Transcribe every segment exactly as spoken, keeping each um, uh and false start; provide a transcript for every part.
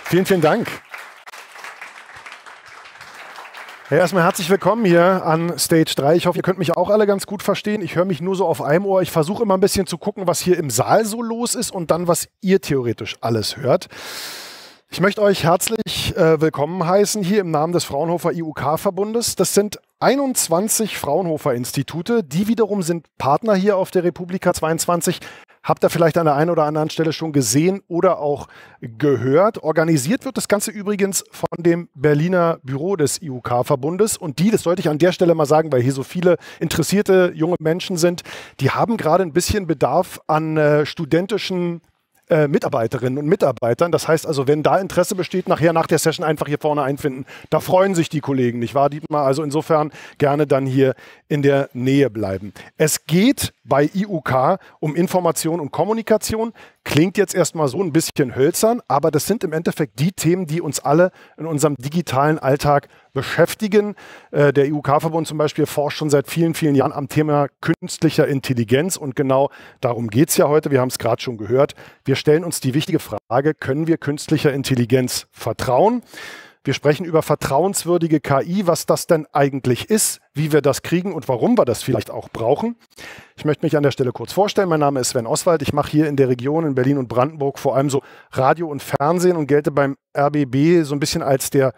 Vielen, vielen Dank. Ja, erstmal herzlich willkommen hier an Stage drei. Ich hoffe, ihr könnt mich auch alle ganz gut verstehen. Ich höre mich nur so auf einem Ohr. Ich versuche immer ein bisschen zu gucken, was hier im Saal so los ist und dann, was ihr theoretisch alles hört. Ich möchte euch herzlich äh, willkommen heißen hier im Namen des Fraunhofer I U K-Verbundes. Das sind einundzwanzig Fraunhofer-Institute. Die wiederum sind Partner hier auf der Republika zweiundzwanzig. Habt ihr vielleicht an der einen oder anderen Stelle schon gesehen oder auch gehört. Organisiert wird das Ganze übrigens von dem Berliner Büro des I U K-Verbundes. Und die, das sollte ich an der Stelle mal sagen, weil hier so viele interessierte junge Menschen sind, die haben gerade ein bisschen Bedarf an äh, studentischen Äh, Mitarbeiterinnen und Mitarbeitern. Das heißt also, wenn da Interesse besteht, nachher nach der Session einfach hier vorne einfinden. Da freuen sich die Kollegen, nicht wahr, Dietmar? Also insofern gerne dann hier in der Nähe bleiben. Es geht bei I U K um Information und Kommunikation. Klingt jetzt erstmal so ein bisschen hölzern, aber das sind im Endeffekt die Themen, die uns alle in unserem digitalen Alltag beschäftigen. Äh, der I U K-Verbund zum Beispiel forscht schon seit vielen, vielen Jahren am Thema künstlicher Intelligenz und genau darum geht es ja heute. Wir haben es gerade schon gehört. Wir stellen uns die wichtige Frage, können wir künstlicher Intelligenz vertrauen? Wir sprechen über vertrauenswürdige K I, was das denn eigentlich ist, wie wir das kriegen und warum wir das vielleicht auch brauchen. Ich möchte mich an der Stelle kurz vorstellen. Mein Name ist Sven Oswald. Ich mache hier in der Region in Berlin und Brandenburg vor allem so Radio und Fernsehen und gelte beim R B B so ein bisschen als der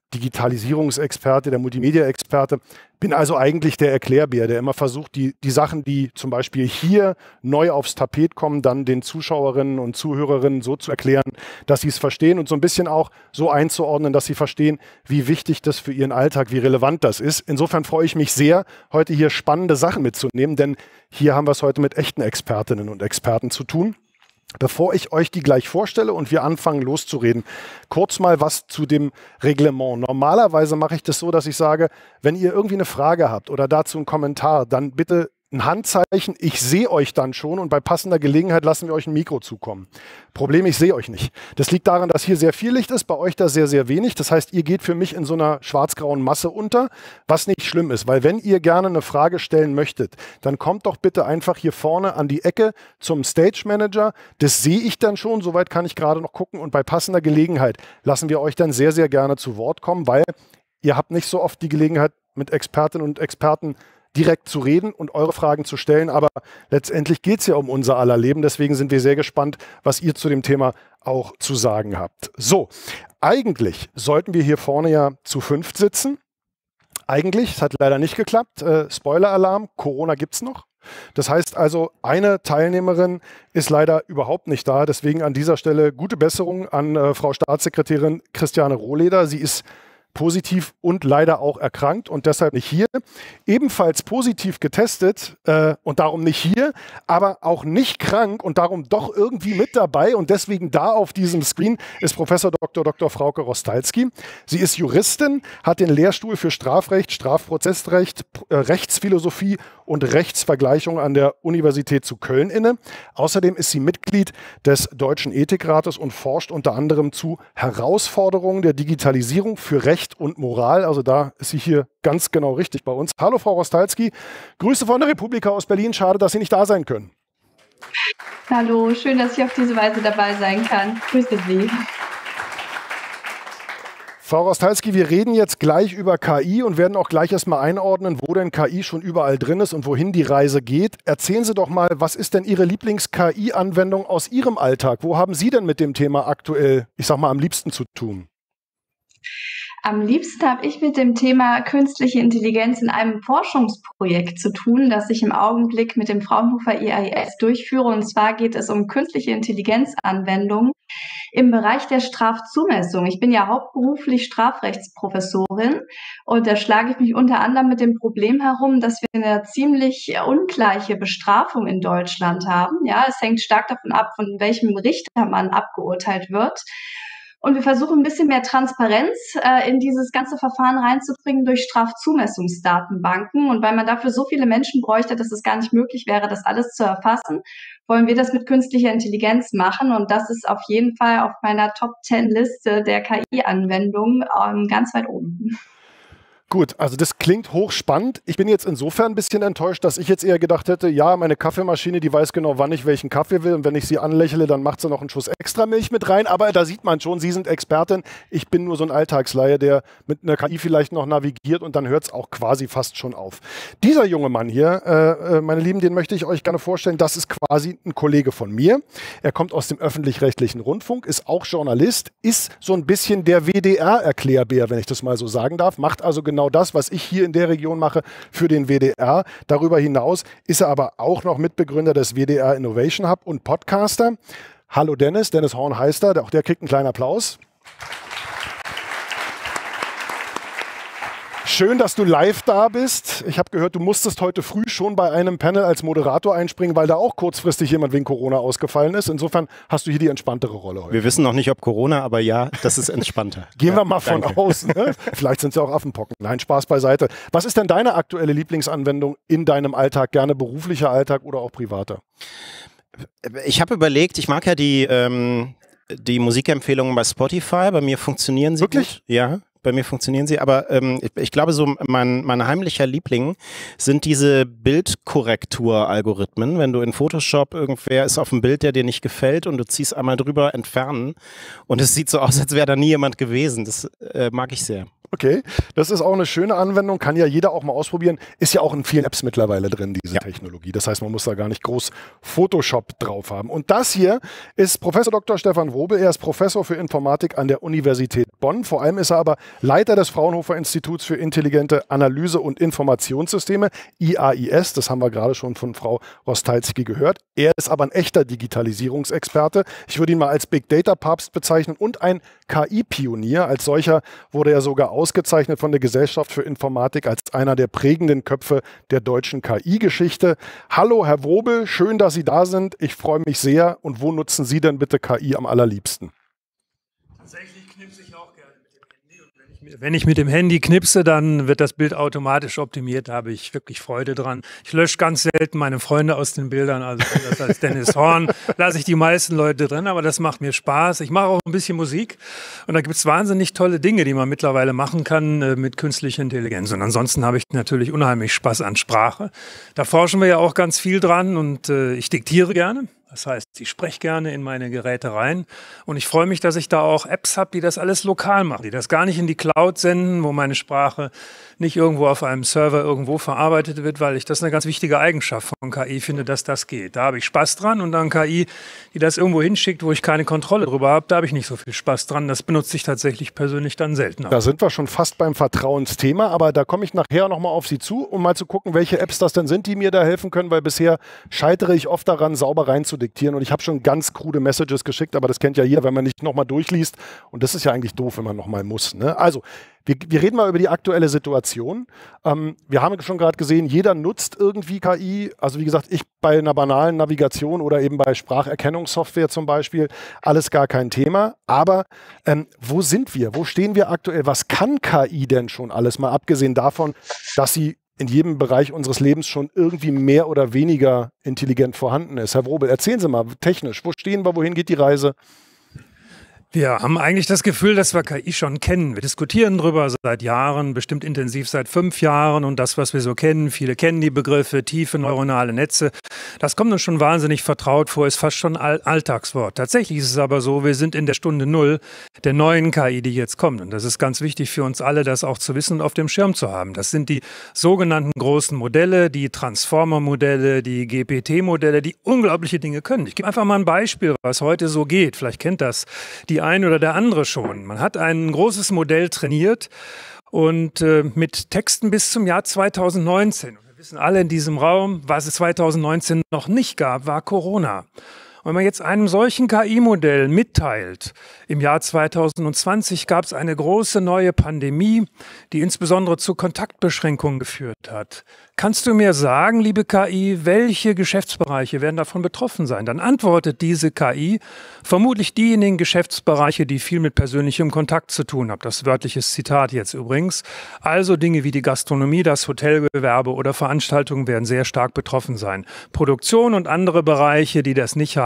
Digitalisierungsexperte, der Multimedia-Experte. Bin also eigentlich der Erklärbär, der immer versucht, die, die Sachen, die zum Beispiel hier neu aufs Tapet kommen, dann den Zuschauerinnen und Zuhörerinnen so zu erklären, dass sie es verstehen und so ein bisschen auch so einzuordnen, dass sie verstehen, wie wichtig das für ihren Alltag, wie relevant das ist. Insofern freue ich mich sehr, heute hier spannende Sachen mitzunehmen, denn hier haben wir es heute mit echten Expertinnen und Experten zu tun. Bevor ich euch die gleich vorstelle und wir anfangen loszureden, kurz mal was zu dem Reglement. Normalerweise mache ich das so, dass ich sage, wenn ihr irgendwie eine Frage habt oder dazu einen Kommentar, dann bitte ein Handzeichen, ich sehe euch dann schon und bei passender Gelegenheit lassen wir euch ein Mikro zukommen. Problem, ich sehe euch nicht. Das liegt daran, dass hier sehr viel Licht ist, bei euch da sehr, sehr wenig. Das heißt, ihr geht für mich in so einer schwarz-grauen Masse unter, was nicht schlimm ist, weil wenn ihr gerne eine Frage stellen möchtet, dann kommt doch bitte einfach hier vorne an die Ecke zum Stage Manager. Das sehe ich dann schon, soweit kann ich gerade noch gucken und bei passender Gelegenheit lassen wir euch dann sehr, sehr gerne zu Wort kommen, weil ihr habt nicht so oft die Gelegenheit, mit Expertinnen und Experten direkt zu reden und eure Fragen zu stellen, aber letztendlich geht es ja um unser aller Leben, deswegen sind wir sehr gespannt, was ihr zu dem Thema auch zu sagen habt. So, eigentlich sollten wir hier vorne ja zu fünft sitzen. Eigentlich, es hat leider nicht geklappt, äh, Spoiler-Alarm, Corona gibt es noch. Das heißt also, eine Teilnehmerin ist leider überhaupt nicht da, deswegen an dieser Stelle gute Besserung an äh, Frau Staatssekretärin Christiane Rohleder. Sie ist positiv und leider auch erkrankt und deshalb nicht hier. Ebenfalls positiv getestet äh, und darum nicht hier, aber auch nicht krank und darum doch irgendwie mit dabei und deswegen da auf diesem Screen ist Professor Doktor Doktor Frauke Rostalski. Sie ist Juristin, hat den Lehrstuhl für Strafrecht, Strafprozessrecht, äh, Rechtsphilosophie und Rechtsvergleichung an der Universität zu Köln inne. Außerdem ist sie Mitglied des Deutschen Ethikrates und forscht unter anderem zu Herausforderungen der Digitalisierung für Recht und Moral. Also da ist sie hier ganz genau richtig bei uns. Hallo Frau Rostalski, Grüße von der Republika aus Berlin. Schade, dass Sie nicht da sein können. Hallo, schön, dass ich auf diese Weise dabei sein kann. Grüße Sie. Frau Rostalski, wir reden jetzt gleich über K I und werden auch gleich erstmal einordnen, wo denn K I schon überall drin ist und wohin die Reise geht. Erzählen Sie doch mal, was ist denn Ihre Lieblings-K I-Anwendung aus Ihrem Alltag? Wo haben Sie denn mit dem Thema aktuell, ich sag mal, am liebsten zu tun? Am liebsten habe ich mit dem Thema künstliche Intelligenz in einem Forschungsprojekt zu tun, das ich im Augenblick mit dem Fraunhofer I A I S durchführe. Und zwar geht es um künstliche Intelligenzanwendungen im Bereich der Strafzumessung. Ich bin ja hauptberuflich Strafrechtsprofessorin und da schlage ich mich unter anderem mit dem Problem herum, dass wir eine ziemlich ungleiche Bestrafung in Deutschland haben. Ja, es hängt stark davon ab, von welchem Richter man abgeurteilt wird. Und wir versuchen ein bisschen mehr Transparenz äh, in dieses ganze Verfahren reinzubringen durch Strafzumessungsdatenbanken. Und weil man dafür so viele Menschen bräuchte, dass es gar nicht möglich wäre, das alles zu erfassen, wollen wir das mit künstlicher Intelligenz machen. Und das ist auf jeden Fall auf meiner Top zehn Liste der K I-Anwendungen ähm, ganz weit oben. Gut, also das klingt hochspannend. Ich bin jetzt insofern ein bisschen enttäuscht, dass ich jetzt eher gedacht hätte, ja, meine Kaffeemaschine, die weiß genau, wann ich welchen Kaffee will und wenn ich sie anlächle, dann macht sie noch einen Schuss extra Milch mit rein. Aber da sieht man schon, Sie sind Expertin. Ich bin nur so ein Alltagsleihe, der mit einer K I vielleicht noch navigiert und dann hört es auch quasi fast schon auf. Dieser junge Mann hier, äh, meine Lieben, den möchte ich euch gerne vorstellen. Das ist quasi ein Kollege von mir. Er kommt aus dem öffentlich-rechtlichen Rundfunk, ist auch Journalist, ist so ein bisschen der W D R-Erklärbär, wenn ich das mal so sagen darf, macht also genau das, was ich hier in der Region mache, für den W D R. Darüber hinaus ist er aber auch noch Mitbegründer des W D R Innovation Hub und Podcaster. Hallo Dennis, Dennis Horn heißt er, auch der kriegt einen kleinen Applaus. Schön, dass du live da bist. Ich habe gehört, du musstest heute früh schon bei einem Panel als Moderator einspringen, weil da auch kurzfristig jemand wegen Corona ausgefallen ist. Insofern hast du hier die entspanntere Rolle heute. Wir wissen noch nicht, ob Corona, aber ja, das ist entspannter. Gehen ja, wir mal von danke. aus. Ne? Vielleicht sind es ja auch Affenpocken. Nein, Spaß beiseite. Was ist denn deine aktuelle Lieblingsanwendung in deinem Alltag? Gerne beruflicher Alltag oder auch privater? Ich habe überlegt, ich mag ja die, ähm, die Musikempfehlungen bei Spotify. Bei mir funktionieren sie Wirklich? gut. Ja. Bei mir funktionieren sie, aber ähm, ich, ich glaube, so mein, mein heimlicher Liebling sind diese Bildkorrektur-Algorithmen. Wenn du in Photoshop, irgendwer ist auf dem Bild, der dir nicht gefällt und du ziehst einmal drüber, entfernen und es sieht so aus, als wäre da nie jemand gewesen. Das äh, mag ich sehr. Okay, das ist auch eine schöne Anwendung, kann ja jeder auch mal ausprobieren. Ist ja auch in vielen Apps mittlerweile drin, diese ja. Technologie. Das heißt, man muss da gar nicht groß Photoshop drauf haben. Und das hier ist Professor Doktor Stefan Wrobel. Er ist Professor für Informatik an der Universität Bonn. Vor allem ist er aber Leiter des Fraunhofer Instituts für intelligente Analyse und Informationssysteme, I A I S. Das haben wir gerade schon von Frau Rostalski gehört. Er ist aber ein echter Digitalisierungsexperte. Ich würde ihn mal als Big Data Papst bezeichnen und ein K I-Pionier. Als solcher wurde er sogar ausgezeichnet von der Gesellschaft für Informatik als einer der prägenden Köpfe der deutschen K I-Geschichte. Hallo, Herr Wrobel, schön, dass Sie da sind. Ich freue mich sehr. Und wo nutzen Sie denn bitte K I am allerliebsten? Tatsächlich knipse ich auch gerne mit dem Handy. Und wenn, ich, wenn ich mit dem Handy knipse, dann wird das Bild automatisch optimiert. Da habe ich wirklich Freude dran. Ich lösche ganz selten meine Freunde aus den Bildern. Also das als Dennis Horn lasse ich die meisten Leute drin, aber das macht mir Spaß. Ich mache auch ein bisschen Musik und da gibt es wahnsinnig tolle Dinge, die man mittlerweile machen kann äh, mit künstlicher Intelligenz. Und ansonsten habe ich natürlich unheimlich Spaß an Sprache. Da forschen wir ja auch ganz viel dran und äh, ich diktiere gerne. Das heißt, ich spreche gerne in meine Geräte rein und ich freue mich, dass ich da auch Apps habe, die das alles lokal machen, die das gar nicht in die Cloud senden, wo meine Sprache nicht irgendwo auf einem Server irgendwo verarbeitet wird, weil ich das eine ganz wichtige Eigenschaft von K I finde, dass das geht. Da habe ich Spaß dran und dann K I, die das irgendwo hinschickt, wo ich keine Kontrolle drüber habe, da habe ich nicht so viel Spaß dran. Das benutze ich tatsächlich persönlich dann seltener. Da sind wir schon fast beim Vertrauensthema, aber da komme ich nachher nochmal auf Sie zu, um mal zu gucken, welche Apps das denn sind, die mir da helfen können, weil bisher scheitere ich oft daran, sauber reinzudiktieren und ich habe schon ganz krude Messages geschickt, aber das kennt ja jeder, wenn man nicht nochmal durchliest und das ist ja eigentlich doof, wenn man nochmal muss. Ne? Also, wir, wir reden mal über die aktuelle Situation. Ähm, wir haben schon gerade gesehen, jeder nutzt irgendwie K I, also wie gesagt, ich bei einer banalen Navigation oder eben bei Spracherkennungssoftware zum Beispiel, alles gar kein Thema, aber ähm, wo sind wir, wo stehen wir aktuell, was kann K I denn schon alles, mal abgesehen davon, dass sie in jedem Bereich unseres Lebens schon irgendwie mehr oder weniger intelligent vorhanden ist. Herr Wrobel, erzählen Sie mal technisch, wo stehen wir, wohin geht die Reise? Wir haben eigentlich das Gefühl, dass wir K I schon kennen. Wir diskutieren darüber seit Jahren, bestimmt intensiv seit fünf Jahren und das, was wir so kennen, viele kennen die Begriffe, tiefe neuronale Netze, das kommt uns schon wahnsinnig vertraut vor, ist fast schon All- Alltagswort. Tatsächlich ist es aber so, wir sind in der Stunde Null der neuen K I, die jetzt kommt und das ist ganz wichtig für uns alle, das auch zu wissen und auf dem Schirm zu haben. Das sind die sogenannten großen Modelle, die Transformer-Modelle, die G P T-Modelle, die unglaubliche Dinge können. Ich gebe einfach mal ein Beispiel, was heute so geht, vielleicht kennt das die ein oder der andere schon. Man hat ein großes Modell trainiert und äh, mit Texten bis zum Jahr zweitausendneunzehn. Und wir wissen alle in diesem Raum, was es zweitausendneunzehn noch nicht gab, war Corona. Und wenn man jetzt einem solchen K I-Modell mitteilt, im Jahr zweitausendzwanzig gab es eine große neue Pandemie, die insbesondere zu Kontaktbeschränkungen geführt hat. Kannst du mir sagen, liebe K I, welche Geschäftsbereiche werden davon betroffen sein? Dann antwortet diese K I vermutlich diejenigen Geschäftsbereiche, die viel mit persönlichem Kontakt zu tun haben. Das wörtliches Zitat jetzt übrigens. Also Dinge wie die Gastronomie, das Hotelgewerbe oder Veranstaltungen werden sehr stark betroffen sein. Produktion und andere Bereiche, die das nicht haben,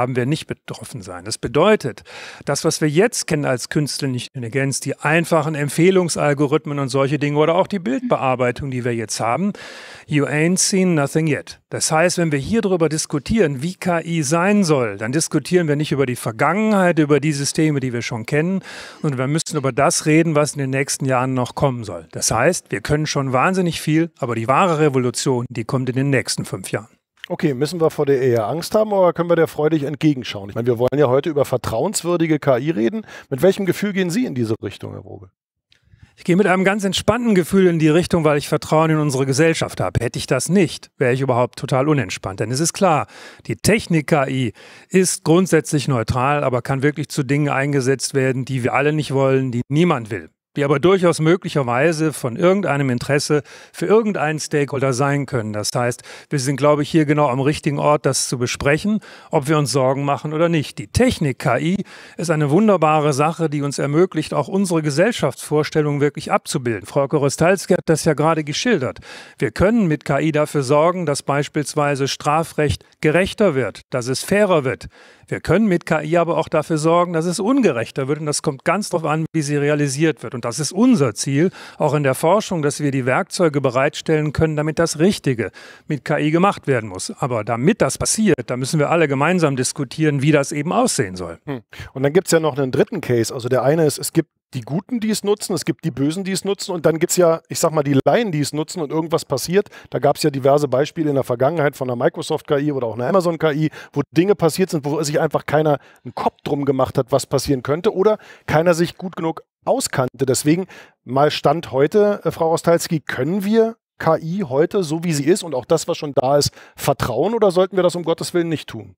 haben wir nicht betroffen sein. Das bedeutet, das, was wir jetzt kennen als künstliche Intelligenz, die einfachen Empfehlungsalgorithmen und solche Dinge oder auch die Bildbearbeitung, die wir jetzt haben, you ain't seen nothing yet. Das heißt, wenn wir hier darüber diskutieren, wie K I sein soll, dann diskutieren wir nicht über die Vergangenheit, über die Systeme, die wir schon kennen, sondern wir müssen über das reden, was in den nächsten Jahren noch kommen soll. Das heißt, wir können schon wahnsinnig viel, aber die wahre Revolution, die kommt in den nächsten fünf Jahren. Okay, müssen wir vor der eher Angst haben oder können wir der freudig entgegenschauen? Ich meine, wir wollen ja heute über vertrauenswürdige K I reden. Mit welchem Gefühl gehen Sie in diese Richtung, Herr Vogel? Ich gehe mit einem ganz entspannten Gefühl in die Richtung, weil ich Vertrauen in unsere Gesellschaft habe. Hätte ich das nicht, wäre ich überhaupt total unentspannt. Denn es ist klar, die Technik-K I ist grundsätzlich neutral, aber kann wirklich zu Dingen eingesetzt werden, die wir alle nicht wollen, die niemand will, die aber durchaus möglicherweise von irgendeinem Interesse für irgendeinen Stakeholder sein können. Das heißt, wir sind, glaube ich, hier genau am richtigen Ort, das zu besprechen, ob wir uns Sorgen machen oder nicht. Die Technik-K I ist eine wunderbare Sache, die uns ermöglicht, auch unsere Gesellschaftsvorstellungen wirklich abzubilden. Frau Korostalski hat das ja gerade geschildert. Wir können mit K I dafür sorgen, dass beispielsweise Strafrecht gerechter wird, dass es fairer wird. Wir können mit K I aber auch dafür sorgen, dass es ungerechter wird und das kommt ganz darauf an, wie sie realisiert wird. Und das ist unser Ziel, auch in der Forschung, dass wir die Werkzeuge bereitstellen können, damit das Richtige mit K I gemacht werden muss. Aber damit das passiert, da müssen wir alle gemeinsam diskutieren, wie das eben aussehen soll. Hm. Und dann gibt es ja noch einen dritten Case. Also der eine ist, es gibt die Guten, die es nutzen, es gibt die Bösen, die es nutzen und dann gibt es ja, ich sag mal, die Laien, die es nutzen und irgendwas passiert. Da gab es ja diverse Beispiele in der Vergangenheit von einer Microsoft-K I oder auch einer Amazon-K I, wo Dinge passiert sind, wo sich einfach keiner einen Kopf drum gemacht hat, was passieren könnte oder keiner sich gut genug auskannte. Deswegen mal Stand heute, äh, Frau Rostalski, können wir K I heute, so wie sie ist und auch das, was schon da ist, vertrauen oder sollten wir das um Gottes Willen nicht tun?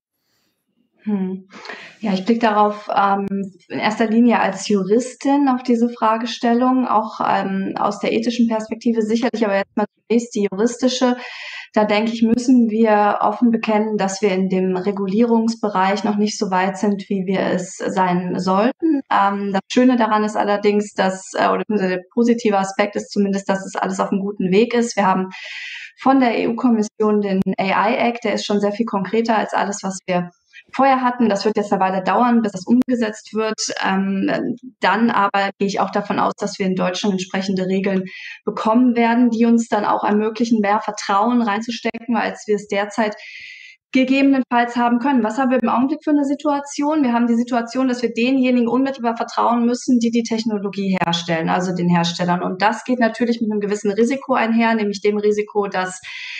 Hm. Ja, ich blicke darauf ähm, in erster Linie als Juristin auf diese Fragestellung, auch ähm, aus der ethischen Perspektive sicherlich, aber jetzt mal zunächst die juristische. Da denke ich, müssen wir offen bekennen, dass wir in dem Regulierungsbereich noch nicht so weit sind, wie wir es sein sollten. Ähm, das Schöne daran ist allerdings, dass, äh, oder der positive Aspekt ist zumindest, dass es alles auf einem guten Weg ist. Wir haben von der E U-Kommission den A I-Act, der ist schon sehr viel konkreter als alles, was wir vorher hatten. Das wird jetzt eine Weile dauern, bis das umgesetzt wird. Ähm, dann aber gehe ich auch davon aus, dass wir in Deutschland entsprechende Regeln bekommen werden, die uns dann auch ermöglichen, mehr Vertrauen reinzustecken, als wir es derzeit gegebenenfalls haben können. Was haben wir im Augenblick für eine Situation? Wir haben die Situation, dass wir denjenigen unmittelbar vertrauen müssen, die die Technologie herstellen, also den Herstellern. Und das geht natürlich mit einem gewissen Risiko einher, nämlich dem Risiko, dass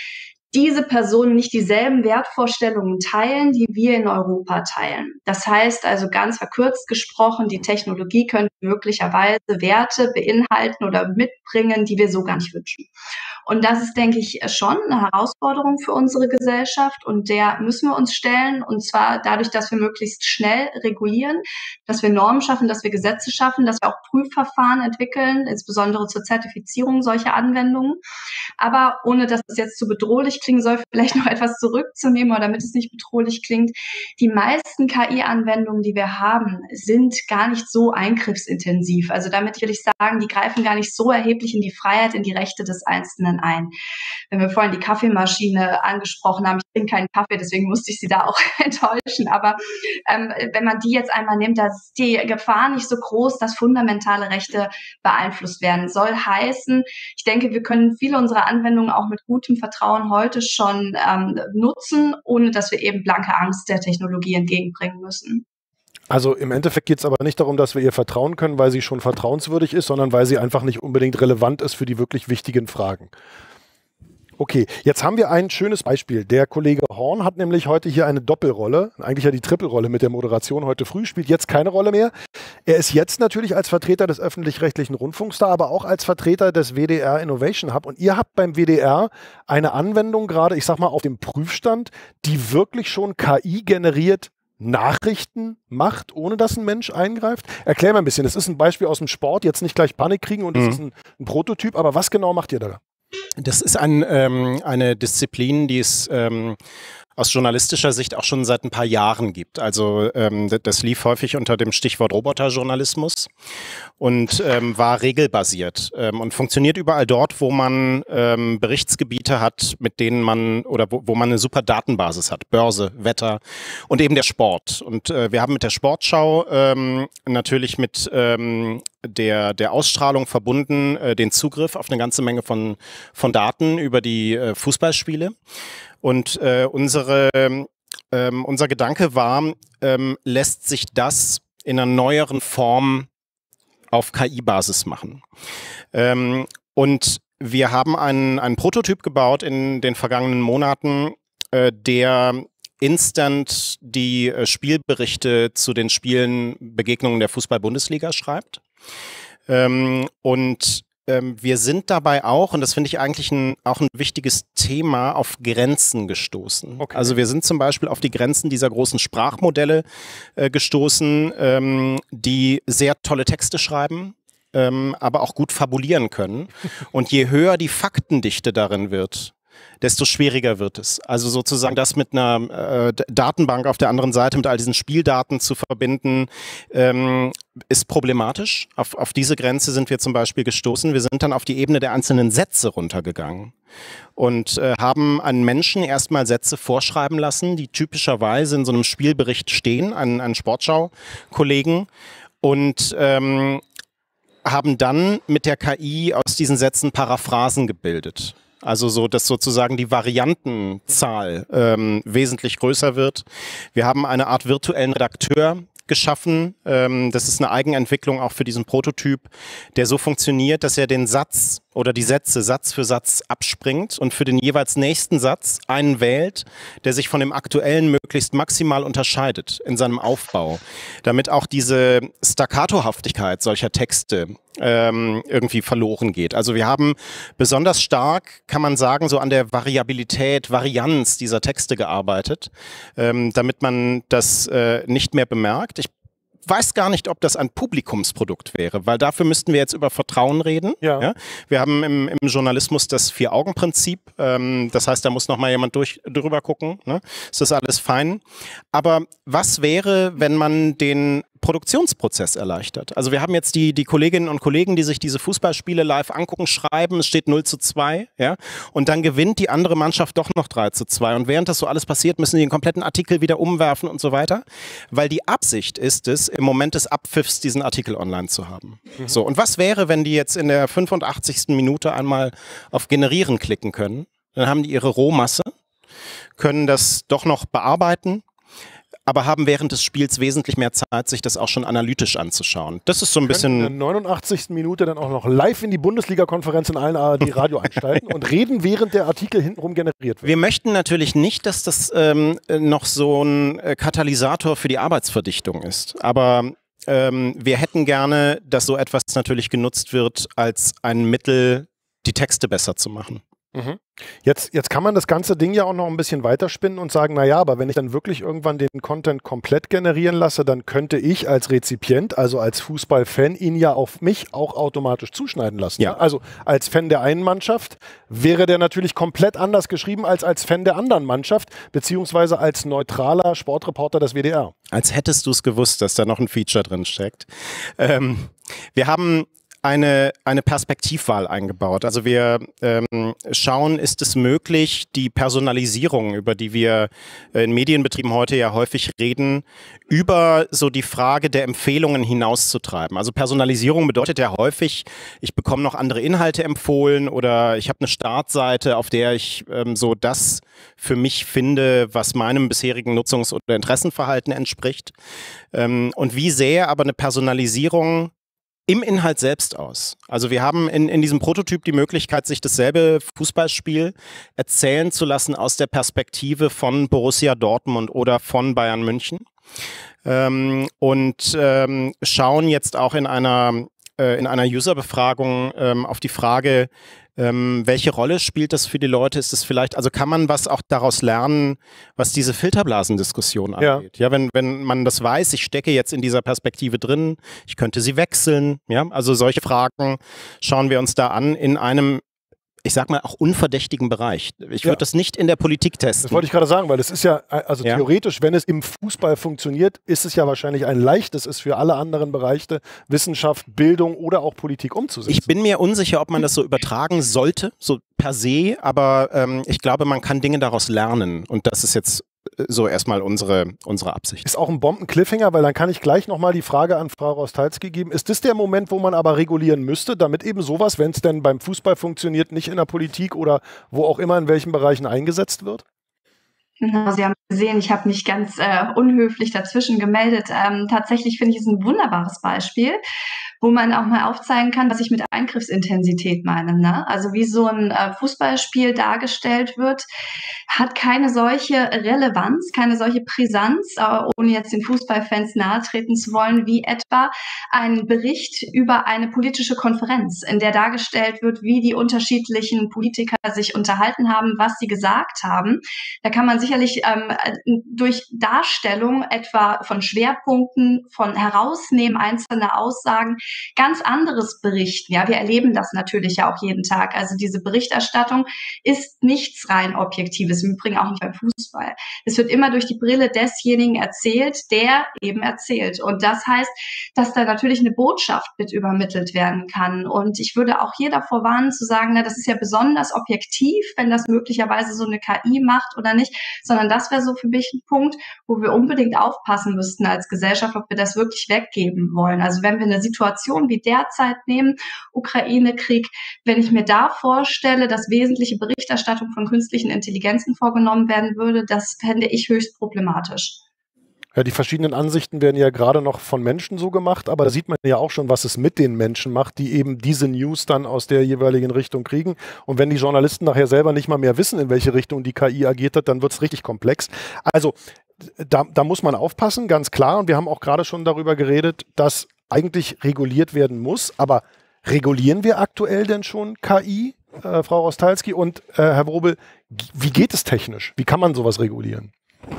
diese Personen nicht dieselben Wertvorstellungen teilen, die wir in Europa teilen. Das heißt also ganz verkürzt gesprochen, die Technologie könnte möglicherweise Werte beinhalten oder mitbringen, die wir so gar nicht wünschen. Und das ist, denke ich, schon eine Herausforderung für unsere Gesellschaft und der müssen wir uns stellen und zwar dadurch, dass wir möglichst schnell regulieren, dass wir Normen schaffen, dass wir Gesetze schaffen, dass wir auch Prüfverfahren entwickeln, insbesondere zur Zertifizierung solcher Anwendungen. Aber ohne, dass es jetzt zu bedrohlich klingen soll, vielleicht noch etwas zurückzunehmen oder damit es nicht bedrohlich klingt. Die meisten K I-Anwendungen, die wir haben, sind gar nicht so eingriffsintensiv. Also damit will ich sagen, die greifen gar nicht so erheblich in die Freiheit, in die Rechte des Einzelnen ein. Wenn wir vorhin die Kaffeemaschine angesprochen haben, ich trinke keinen Kaffee, deswegen musste ich Sie da auch enttäuschen, aber ähm, wenn man die jetzt einmal nimmt, da ist die Gefahr nicht so groß, dass fundamentale Rechte beeinflusst werden. Soll heißen, ich denke, wir können viele unserer Anwendungen auch mit gutem Vertrauen heute schon ähm, nutzen, ohne dass wir eben blanke Angst der Technologie entgegenbringen müssen. Also im Endeffekt geht es aber nicht darum, dass wir ihr vertrauen können, weil sie schon vertrauenswürdig ist, sondern weil sie einfach nicht unbedingt relevant ist für die wirklich wichtigen Fragen. Okay, jetzt haben wir ein schönes Beispiel. Der Kollege Horn hat nämlich heute hier eine Doppelrolle, eigentlich ja die Trippelrolle mit der Moderation heute früh, spielt jetzt keine Rolle mehr. Er ist jetzt natürlich als Vertreter des öffentlich-rechtlichen Rundfunks da, aber auch als Vertreter des W D R Innovation Hub. Und ihr habt beim W D R eine Anwendung gerade, ich sag mal, auf dem Prüfstand, die wirklich schon K I generiert Nachrichten macht, ohne dass ein Mensch eingreift? Erklär mal ein bisschen. Das ist ein Beispiel aus dem Sport, jetzt nicht gleich Panik kriegen und das mhm. ist ein, ein Prototyp, aber was genau macht ihr da? Das ist ein, ähm, eine Disziplin, die ist ähm, aus journalistischer Sicht auch schon seit ein paar Jahren gibt. Also ähm, das lief häufig unter dem Stichwort Roboterjournalismus und ähm, war regelbasiert ähm, und funktioniert überall dort, wo man ähm, Berichtsgebiete hat, mit denen man oder wo, wo man eine super Datenbasis hat. Börse, Wetter und eben der Sport. Und äh, wir haben mit der Sportschau ähm, natürlich mit ähm, der, der Ausstrahlung verbunden äh, den Zugriff auf eine ganze Menge von, von Daten über die äh, Fußballspiele. Und äh, unsere, ähm, unser Gedanke war, ähm, lässt sich das in einer neueren Form auf K I-Basis machen. Ähm, und wir haben einen, einen Prototyp gebaut in den vergangenen Monaten, äh, der instant die äh, Spielberichte zu den Spielen, Begegnungen der Fußball-Bundesliga schreibt. Ähm, und ähm, wir sind dabei auch, und das finde ich eigentlich ein, auch ein wichtiges Thema, auf Grenzen gestoßen. Okay. Also wir sind zum Beispiel auf die Grenzen dieser großen Sprachmodelle äh, gestoßen, ähm, die sehr tolle Texte schreiben, ähm, aber auch gut fabulieren können. Und je höher die Faktendichte darin wird, desto schwieriger wird es. Also sozusagen das mit einer äh, Datenbank auf der anderen Seite, mit all diesen Spieldaten zu verbinden, ähm, ist problematisch. Auf, auf diese Grenze sind wir zum Beispiel gestoßen. Wir sind dann auf die Ebene der einzelnen Sätze runtergegangen und äh, haben einen Menschen erstmal Sätze vorschreiben lassen, die typischerweise in so einem Spielbericht stehen, einen, einen Sportschau-Kollegen, und ähm, haben dann mit der K I aus diesen Sätzen Paraphrasen gebildet. Also so, dass sozusagen die Variantenzahl ähm, wesentlich größer wird. Wir haben eine Art virtuellen Redakteur geschaffen. Ähm, das ist eine Eigenentwicklung auch für diesen Prototyp, der so funktioniert, dass er den Satz oder die Sätze Satz für Satz abspringt und für den jeweils nächsten Satz einen wählt, der sich von dem aktuellen möglichst maximal unterscheidet in seinem Aufbau, damit auch diese Staccatohaftigkeit solcher Texte ähm, irgendwie verloren geht. Also wir haben besonders stark, kann man sagen, so an der Variabilität, Varianz dieser Texte gearbeitet, ähm, damit man das äh, nicht mehr bemerkt. Ich weiß gar nicht, ob das ein Publikumsprodukt wäre, weil dafür müssten wir jetzt über Vertrauen reden. Ja. Ja? Wir haben im, im Journalismus das Vier-Augen-Prinzip. Ähm, das heißt, da muss noch mal jemand durch, drüber gucken. Ne? Ist das alles fein? Aber was wäre, wenn man den Produktionsprozess erleichtert? Also wir haben jetzt die, die Kolleginnen und Kollegen, die sich diese Fußballspiele live angucken, schreiben, es steht null zu zwei, ja, und dann gewinnt die andere Mannschaft doch noch drei zu zwei. Und während das so alles passiert, müssen die den kompletten Artikel wieder umwerfen und so weiter, weil die Absicht ist es, im Moment des Abpfiffs diesen Artikel online zu haben. Mhm. So, und was wäre, wenn die jetzt in der fünfundachtzigsten Minute einmal auf Generieren klicken können? Dann haben die ihre Rohmasse, können das doch noch bearbeiten, aber haben während des Spiels wesentlich mehr Zeit, sich das auch schon analytisch anzuschauen. Das ist so ein bisschen... In der neunundachtzigsten Minute dann auch noch live in die Bundesliga-Konferenz in allen A R D-Radio einsteigen und reden, während der Artikel hintenrum generiert wird. Wir möchten natürlich nicht, dass das ähm, noch so ein Katalysator für die Arbeitsverdichtung ist. Aber ähm, wir hätten gerne, dass so etwas natürlich genutzt wird als ein Mittel, die Texte besser zu machen. Mhm. Jetzt, jetzt kann man das ganze Ding ja auch noch ein bisschen weiterspinnen und sagen, naja, aber wenn ich dann wirklich irgendwann den Content komplett generieren lasse, dann könnte ich als Rezipient, also als Fußballfan, ihn ja auf mich auch automatisch zuschneiden lassen. Ja. Also als Fan der einen Mannschaft wäre der natürlich komplett anders geschrieben als als Fan der anderen Mannschaft, beziehungsweise als neutraler Sportreporter des W D R. Als hättest du es gewusst, dass da noch ein Feature drin steckt. Ähm, wir haben Eine, eine Perspektivwahl eingebaut. Also wir ähm, schauen, ist es möglich, die Personalisierung, über die wir in Medienbetrieben heute ja häufig reden, über so die Frage der Empfehlungen hinauszutreiben. Also Personalisierung bedeutet ja häufig, ich bekomme noch andere Inhalte empfohlen oder ich habe eine Startseite, auf der ich ähm, so das für mich finde, was meinem bisherigen Nutzungs- oder Interessenverhalten entspricht. Ähm, und wie sähe aber eine Personalisierung im Inhalt selbst aus? Also wir haben in, in diesem Prototyp die Möglichkeit, sich dasselbe Fußballspiel erzählen zu lassen aus der Perspektive von Borussia Dortmund oder von Bayern München. Ähm, und ähm, schauen jetzt auch in einer, äh, in einer User-Befragung ähm, auf die Frage, Ähm, welche Rolle spielt das für die Leute? Ist es vielleicht, also kann man was auch daraus lernen, was diese Filterblasendiskussion angeht? Ja, ja wenn, wenn man das weiß, ich stecke jetzt in dieser Perspektive drin, ich könnte sie wechseln, ja, also solche Fragen schauen wir uns da an in einem ich sag mal, auch unverdächtigen Bereich. Ich würde Ja. das nicht in der Politik testen. Das wollte ich gerade sagen, weil es ist ja, also Ja. theoretisch, wenn es im Fußball funktioniert, ist es ja wahrscheinlich ein leichtes, es für alle anderen Bereiche, Wissenschaft, Bildung oder auch Politik umzusetzen. Ich bin mir unsicher, ob man das so übertragen sollte, so per se, aber ähm, ich glaube, man kann Dinge daraus lernen und das ist jetzt so erstmal unsere, unsere Absicht. Ist auch ein Bomben-Cliffhanger, weil dann kann ich gleich nochmal die Frage an Frau Rostalski geben. Ist das der Moment, wo man aber regulieren müsste, damit eben sowas, wenn es denn beim Fußball funktioniert, nicht in der Politik oder wo auch immer in welchen Bereichen eingesetzt wird? Genau, Sie haben gesehen, ich habe mich ganz äh, unhöflich dazwischen gemeldet. Ähm, tatsächlich finde ich es ein wunderbares Beispiel, wo man auch mal aufzeigen kann, was ich mit Eingriffsintensität meine. Ne? Also wie so ein äh, Fußballspiel dargestellt wird, hat keine solche Relevanz, keine solche Brisanz, äh, ohne jetzt den Fußballfans nahetreten zu wollen, wie etwa ein Bericht über eine politische Konferenz, in der dargestellt wird, wie die unterschiedlichen Politiker sich unterhalten haben, was sie gesagt haben. Da kann man sicherlich ähm, durch Darstellung etwa von Schwerpunkten, von Herausnehmen einzelner Aussagen ganz anderes berichten. Ja, wir erleben das natürlich ja auch jeden Tag. Also diese Berichterstattung ist nichts rein Objektives, im Übrigen auch nicht beim Fußball. Es wird immer durch die Brille desjenigen erzählt, der eben erzählt. Und das heißt, dass da natürlich eine Botschaft mit übermittelt werden kann. Und ich würde auch hier davor warnen zu sagen, na, das ist ja besonders objektiv, wenn das möglicherweise so eine K I macht oder nicht, sondern das wäre so für mich ein Punkt, wo wir unbedingt aufpassen müssten als Gesellschaft, ob wir das wirklich weggeben wollen. Also wenn wir eine Situation wie derzeit nehmen, Ukraine-Krieg, wenn ich mir da vorstelle, dass wesentliche Berichterstattung von künstlichen Intelligenzen vorgenommen werden würde, das fände ich höchst problematisch. Ja, die verschiedenen Ansichten werden ja gerade noch von Menschen so gemacht, aber da sieht man ja auch schon, was es mit den Menschen macht, die eben diese News dann aus der jeweiligen Richtung kriegen. Und wenn die Journalisten nachher selber nicht mal mehr wissen, in welche Richtung die K I agiert hat, dann wird es richtig komplex. Also da, da muss man aufpassen, ganz klar. Und wir haben auch gerade schon darüber geredet, dass eigentlich reguliert werden muss. Aber regulieren wir aktuell denn schon K I, äh, Frau Rostalski? Und äh, Herr Wrobel, wie geht es technisch? Wie kann man sowas regulieren?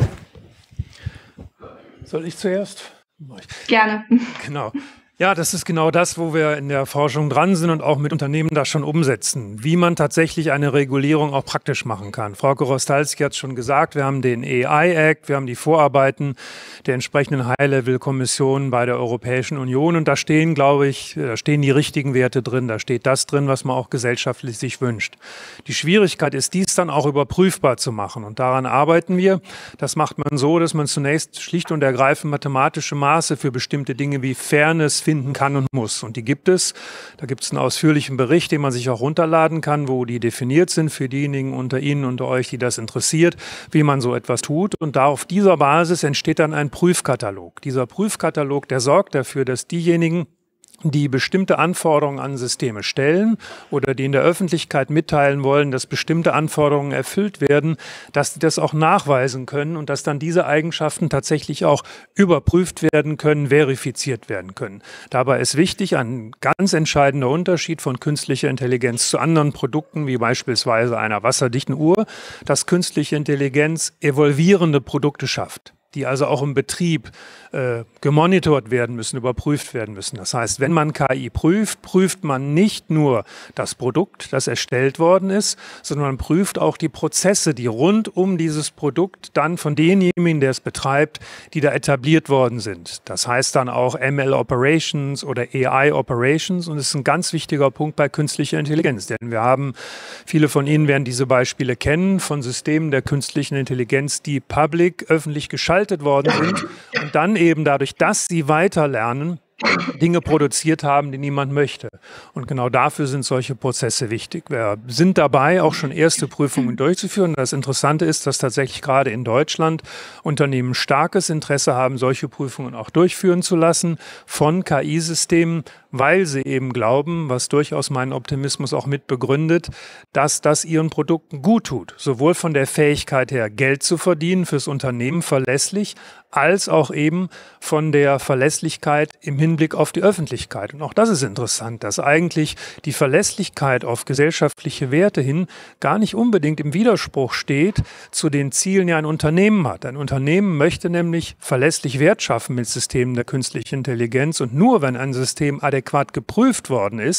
Soll ich zuerst? Gerne. Genau. Ja, das ist genau das, wo wir in der Forschung dran sind und auch mit Unternehmen das schon umsetzen, wie man tatsächlich eine Regulierung auch praktisch machen kann. Frau Rostalski hat es schon gesagt, wir haben den A I-Act, wir haben die Vorarbeiten der entsprechenden High-Level-Kommission bei der Europäischen Union und da stehen, glaube ich, da stehen die richtigen Werte drin, da steht das drin, was man auch gesellschaftlich sich wünscht. Die Schwierigkeit ist, dies dann auch überprüfbar zu machen und daran arbeiten wir. Das macht man so, dass man zunächst schlicht und ergreifend mathematische Maße für bestimmte Dinge wie Fairness finden kann und muss. Und die gibt es. Da gibt es einen ausführlichen Bericht, den man sich auch runterladen kann, wo die definiert sind für diejenigen unter Ihnen, unter euch, die das interessiert, wie man so etwas tut. Und da auf dieser Basis entsteht dann ein Prüfkatalog. Dieser Prüfkatalog, der sorgt dafür, dass diejenigen, die bestimmte Anforderungen an Systeme stellen oder die in der Öffentlichkeit mitteilen wollen, dass bestimmte Anforderungen erfüllt werden, dass die das auch nachweisen können und dass dann diese Eigenschaften tatsächlich auch überprüft werden können, verifiziert werden können. Dabei ist wichtig, ein ganz entscheidender Unterschied von künstlicher Intelligenz zu anderen Produkten, wie beispielsweise einer wasserdichten Uhr, dass künstliche Intelligenz evolvierende Produkte schafft, die also auch im Betrieb äh, gemonitort werden müssen, überprüft werden müssen. Das heißt, wenn man K I prüft, prüft man nicht nur das Produkt, das erstellt worden ist, sondern man prüft auch die Prozesse, die rund um dieses Produkt dann von denjenigen, der es betreibt, die da etabliert worden sind. Das heißt dann auch M L Operations oder A I Operations und das ist ein ganz wichtiger Punkt bei künstlicher Intelligenz, denn wir haben, viele von Ihnen werden diese Beispiele kennen, von Systemen der künstlichen Intelligenz, die public, öffentlich geschaltet worden sind und dann eben dadurch, dass sie weiterlernen, Dinge produziert haben, die niemand möchte. Und genau dafür sind solche Prozesse wichtig. Wir sind dabei, auch schon erste Prüfungen durchzuführen. Das Interessante ist, dass tatsächlich gerade in Deutschland Unternehmen starkes Interesse haben, solche Prüfungen auch durchführen zu lassen von K I-Systemen, weil sie eben glauben, was durchaus meinen Optimismus auch mit begründet, dass das ihren Produkten gut tut. Sowohl von der Fähigkeit her, Geld zu verdienen fürs Unternehmen verlässlich, als auch eben von der Verlässlichkeit im Hinblick auf die Öffentlichkeit. Und auch das ist interessant, dass eigentlich die Verlässlichkeit auf gesellschaftliche Werte hin gar nicht unbedingt im Widerspruch steht zu den Zielen, die ein Unternehmen hat. Ein Unternehmen möchte nämlich verlässlich Wert schaffen mit Systemen der künstlichen Intelligenz und nur wenn ein System adäquat geprüft worden ist,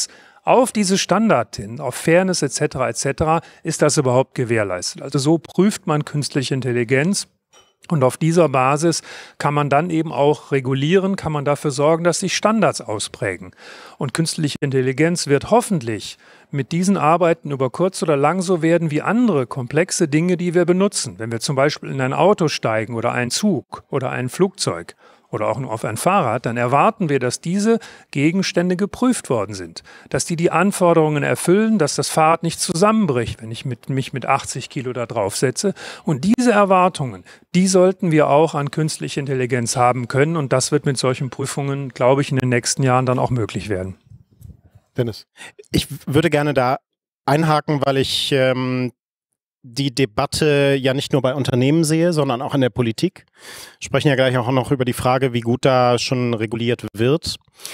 auf diese Standard hin, auf Fairness et cetera et cetera, ist das überhaupt gewährleistet. Also so prüft man künstliche Intelligenz. Und auf dieser Basis kann man dann eben auch regulieren, kann man dafür sorgen, dass sich Standards ausprägen. Und künstliche Intelligenz wird hoffentlich mit diesen Arbeiten über kurz oder lang so werden wie andere komplexe Dinge, die wir benutzen. Wenn wir zum Beispiel in ein Auto steigen oder einen Zug oder ein Flugzeug oder auch nur auf ein Fahrrad, dann erwarten wir, dass diese Gegenstände geprüft worden sind, dass die die Anforderungen erfüllen, dass das Fahrrad nicht zusammenbricht, wenn ich mit, mich mit achtzig Kilo da drauf setze. Und diese Erwartungen, die sollten wir auch an künstliche Intelligenz haben können. Und das wird mit solchen Prüfungen, glaube ich, in den nächsten Jahren dann auch möglich werden. Dennis. Ich würde gerne da einhaken, weil ich ähm, die Debatte ja nicht nur bei Unternehmen sehe, sondern auch in der Politik. Wir sprechen ja gleich auch noch über die Frage, wie gut da schon reguliert wird.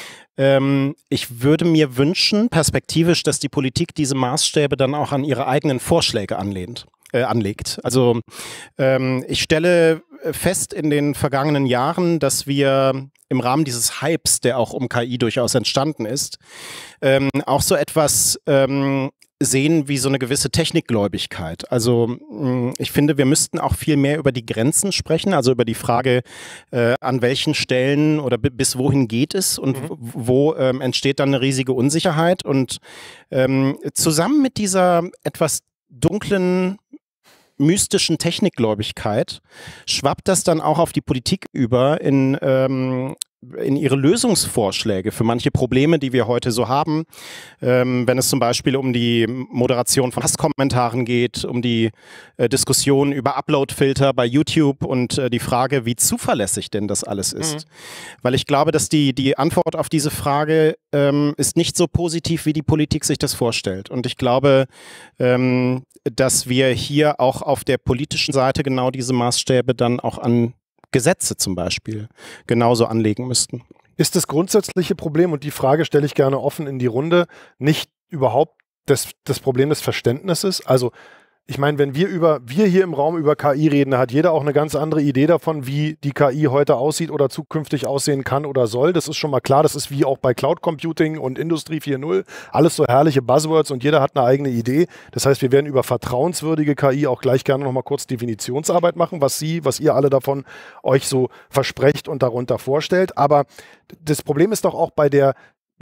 Ähm, ich würde mir wünschen, perspektivisch, dass die Politik diese Maßstäbe dann auch an ihre eigenen Vorschläge anlehnt. Äh, anlegt. Also ähm, ich stelle fest in den vergangenen Jahren, dass wir im Rahmen dieses Hypes, der auch um K I durchaus entstanden ist, ähm, auch so etwas ähm, sehen wie so eine gewisse Technikgläubigkeit. Also mh, ich finde, wir müssten auch viel mehr über die Grenzen sprechen, also über die Frage, äh, an welchen Stellen oder bis wohin geht es und mhm. wo ähm, entsteht dann eine riesige Unsicherheit. Und ähm, zusammen mit dieser etwas dunklen, mystischen Technikgläubigkeit schwappt das dann auch auf die Politik über in, ähm, in ihre Lösungsvorschläge für manche Probleme, die wir heute so haben. Ähm, wenn es zum Beispiel um die Moderation von Hasskommentaren geht, um die äh, Diskussion über Uploadfilter bei YouTube und äh, die Frage, wie zuverlässig denn das alles ist. Mhm. Weil ich glaube, dass die, die Antwort auf diese Frage ähm, ist nicht so positiv, wie die Politik sich das vorstellt. Und ich glaube, ähm, dass wir hier auch auf der politischen Seite genau diese Maßstäbe dann auch an Gesetze zum Beispiel genauso anlegen müssten. Ist das grundsätzliche Problem, und die Frage stelle ich gerne offen in die Runde, nicht überhaupt das, das Problem des Verständnisses? Also ich meine, wenn wir über wir hier im Raum über K I reden, da hat jeder auch eine ganz andere Idee davon, wie die K I heute aussieht oder zukünftig aussehen kann oder soll. Das ist schon mal klar. Das ist wie auch bei Cloud Computing und Industrie vier Punkt null. Alles so herrliche Buzzwords und jeder hat eine eigene Idee. Das heißt, wir werden über vertrauenswürdige K I auch gleich gerne noch mal kurz Definitionsarbeit machen, was Sie, was ihr alle davon euch so versprecht und darunter vorstellt. Aber das Problem ist doch auch bei der,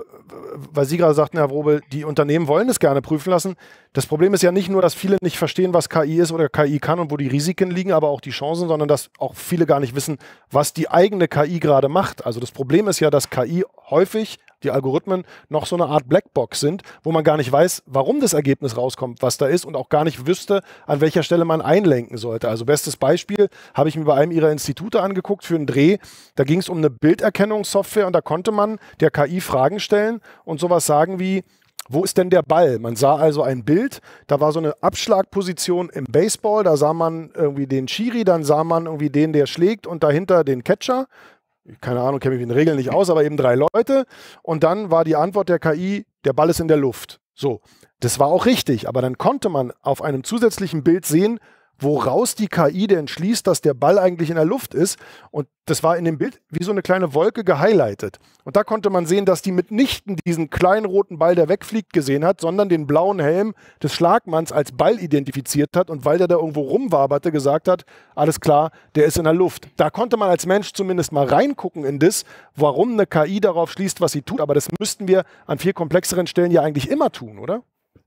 weil Sie gerade sagten, Herr Wrobel, die Unternehmen wollen es gerne prüfen lassen. Das Problem ist ja nicht nur, dass viele nicht verstehen, was K I ist oder K I kann und wo die Risiken liegen, aber auch die Chancen, sondern dass auch viele gar nicht wissen, was die eigene K I gerade macht. Also das Problem ist ja, dass K I häufig, die Algorithmen, noch so eine Art Blackbox sind, wo man gar nicht weiß, warum das Ergebnis rauskommt, was da ist und auch gar nicht wüsste, an welcher Stelle man einlenken sollte. Also bestes Beispiel habe ich mir bei einem Ihrer Institute angeguckt für einen Dreh. Da ging es um eine Bilderkennungssoftware und da konnte man der K I Fragen stellen und sowas sagen wie, wo ist denn der Ball? Man sah also ein Bild, da war so eine Abschlagposition im Baseball, da sah man irgendwie den Schiri, dann sah man irgendwie den, der schlägt und dahinter den Catcher. Keine Ahnung, kenne mich mit den Regeln nicht aus, aber eben drei Leute. Und dann war die Antwort der K I, der Ball ist in der Luft. So, das war auch richtig, aber dann konnte man auf einem zusätzlichen Bild sehen, woraus die K I denn schließt, dass der Ball eigentlich in der Luft ist. Und das war in dem Bild wie so eine kleine Wolke gehighlightet. Und da konnte man sehen, dass die mitnichten diesen kleinen roten Ball, der wegfliegt, gesehen hat, sondern den blauen Helm des Schlagmanns als Ball identifiziert hat und weil der da irgendwo rumwaberte, gesagt hat, alles klar, der ist in der Luft. Da konnte man als Mensch zumindest mal reingucken in das, warum eine K I darauf schließt, was sie tut. Aber das müssten wir an viel komplexeren Stellen ja eigentlich immer tun, oder?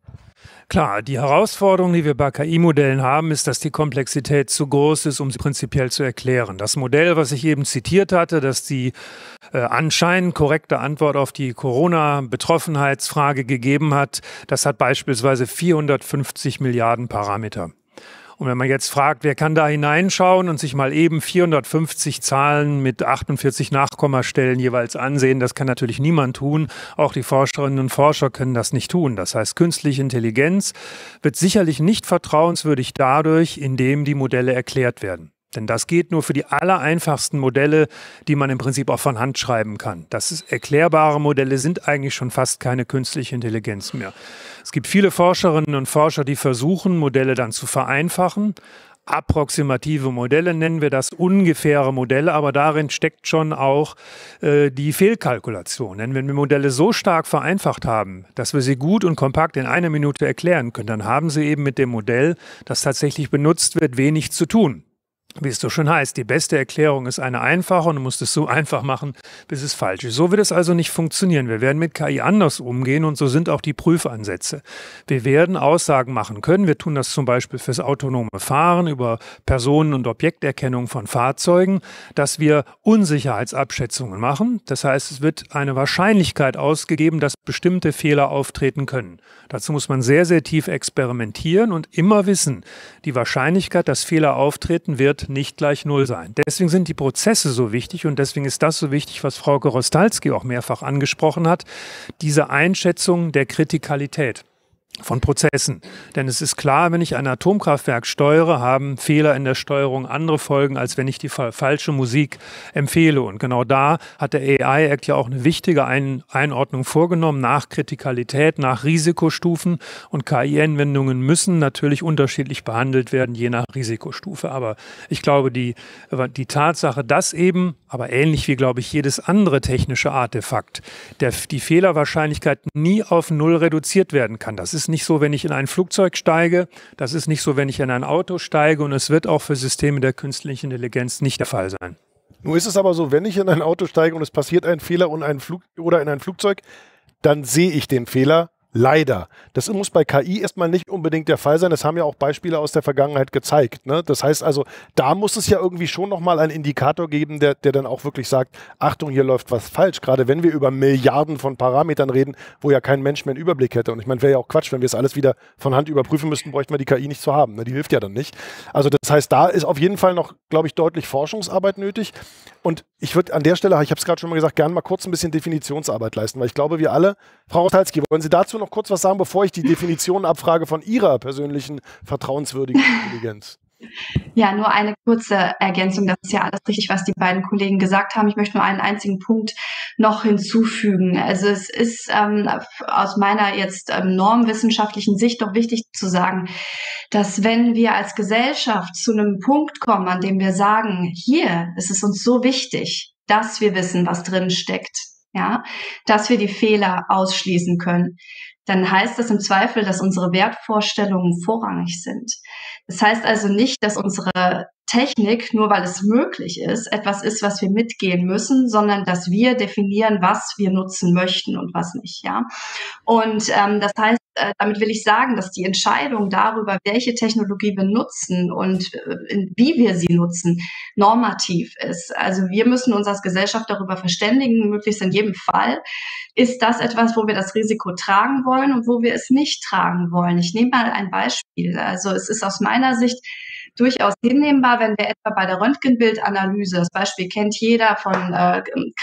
Klar, die Herausforderung, die wir bei K I-Modellen haben, ist, dass die Komplexität zu groß ist, um sie prinzipiell zu erklären. Das Modell, was ich eben zitiert hatte, das die äh, anscheinend korrekte Antwort auf die Corona-Betroffenheitsfrage gegeben hat, das hat beispielsweise vierhundertfünfzig Milliarden Parameter. Und wenn man jetzt fragt, wer kann da hineinschauen und sich mal eben vierhundertfünfzig Zahlen mit achtundvierzig Nachkommastellen jeweils ansehen, das kann natürlich niemand tun. Auch die Forscherinnen und Forscher können das nicht tun. Das heißt, künstliche Intelligenz wird sicherlich nicht vertrauenswürdig dadurch, indem die Modelle erklärt werden. Denn das geht nur für die allereinfachsten Modelle, die man im Prinzip auch von Hand schreiben kann. Das ist, erklärbare Modelle sind eigentlich schon fast keine künstliche Intelligenz mehr. Es gibt viele Forscherinnen und Forscher, die versuchen, Modelle dann zu vereinfachen. approximative Modelle, nennen wir das, ungefähre Modelle, aber darin steckt schon auch äh, die Fehlkalkulation. Denn wenn wir Modelle so stark vereinfacht haben, dass wir sie gut und kompakt in einer Minute erklären können, dann haben sie eben mit dem Modell, das tatsächlich benutzt wird, wenig zu tun. Wie es so schön heißt, die beste Erklärung ist eine einfache und du musst es so einfach machen, bis es falsch ist. So wird es also nicht funktionieren. Wir werden mit K I anders umgehen und so sind auch die Prüfansätze. Wir werden Aussagen machen können. Wir tun das zum Beispiel fürs autonome Fahren über Personen- und Objekterkennung von Fahrzeugen, dass wir Unsicherheitsabschätzungen machen. Das heißt, es wird eine Wahrscheinlichkeit ausgegeben, dass bestimmte Fehler auftreten können. Dazu muss man sehr, sehr tief experimentieren und immer wissen, die Wahrscheinlichkeit, dass Fehler auftreten, wird nicht gleich Null sein. Deswegen sind die Prozesse so wichtig und deswegen ist das so wichtig, was Frauke Rostalski auch mehrfach angesprochen hat, diese Einschätzung der Kritikalität von Prozessen. Denn es ist klar, wenn ich ein Atomkraftwerk steuere, haben Fehler in der Steuerung andere Folgen, als wenn ich die fa falsche Musik empfehle. Und genau da hat der A I-Act ja auch eine wichtige Ein Einordnung vorgenommen, nach Kritikalität, nach Risikostufen. Und K I-Anwendungen müssen natürlich unterschiedlich behandelt werden, je nach Risikostufe. Aber ich glaube, die, die Tatsache, dass eben, aber ähnlich wie, glaube ich, jedes andere technische Artefakt, der, die Fehlerwahrscheinlichkeit nie auf Null reduziert werden kann. Das ist nicht so, wenn ich in ein Flugzeug steige, das ist nicht so, wenn ich in ein Auto steige und es wird auch für Systeme der künstlichen Intelligenz nicht der Fall sein. Nun ist es aber so, wenn ich in ein Auto steige und es passiert ein Fehler und ein Flug oder in ein Flugzeug, dann sehe ich den Fehler. Leider. Das muss bei K I erstmal nicht unbedingt der Fall sein. Das haben ja auch Beispiele aus der Vergangenheit gezeigt. Ne? Das heißt also, da muss es ja irgendwie schon nochmal einen Indikator geben, der, der dann auch wirklich sagt, Achtung, hier läuft was falsch. Gerade wenn wir über Milliarden von Parametern reden, wo ja kein Mensch mehr einen Überblick hätte. Und ich meine, wäre ja auch Quatsch, wenn wir es alles wieder von Hand überprüfen müssten, bräuchten wir die K I nicht zu haben. Ne? Die hilft ja dann nicht. Also das heißt, da ist auf jeden Fall noch, glaube ich, deutlich Forschungsarbeit nötig. Und ich würde an der Stelle, ich habe es gerade schon mal gesagt, gerne mal kurz ein bisschen Definitionsarbeit leisten, weil ich glaube, wir alle, Frau Rostalski, wollen Sie dazu noch kurz was sagen, bevor ich die Definition abfrage von Ihrer persönlichen vertrauenswürdigen Intelligenz? Ja, nur eine kurze Ergänzung. Das ist ja alles richtig, was die beiden Kollegen gesagt haben. Ich möchte nur einen einzigen Punkt noch hinzufügen. Also es ist ähm, aus meiner jetzt ähm, normwissenschaftlichen Sicht doch wichtig zu sagen, dass wenn wir als Gesellschaft zu einem Punkt kommen, an dem wir sagen, hier ist es uns so wichtig, dass wir wissen, was drin steckt, ja, dass wir die Fehler ausschließen können, dann heißt das im Zweifel, dass unsere Wertvorstellungen vorrangig sind. Das heißt also nicht, dass unsere Technik, nur weil es möglich ist, etwas ist, was wir mitgehen müssen, sondern dass wir definieren, was wir nutzen möchten und was nicht. Ja. Und ähm, das heißt, äh, damit will ich sagen, dass die Entscheidung darüber, welche Technologie wir nutzen und äh, wie wir sie nutzen, normativ ist. Also wir müssen uns als Gesellschaft darüber verständigen, möglichst in jedem Fall. Ist das etwas, wo wir das Risiko tragen wollen und wo wir es nicht tragen wollen? Ich nehme mal ein Beispiel. Also es ist aus meiner Sicht durchaus hinnehmbar, wenn wir etwa bei der Röntgenbildanalyse, das Beispiel kennt jeder von äh,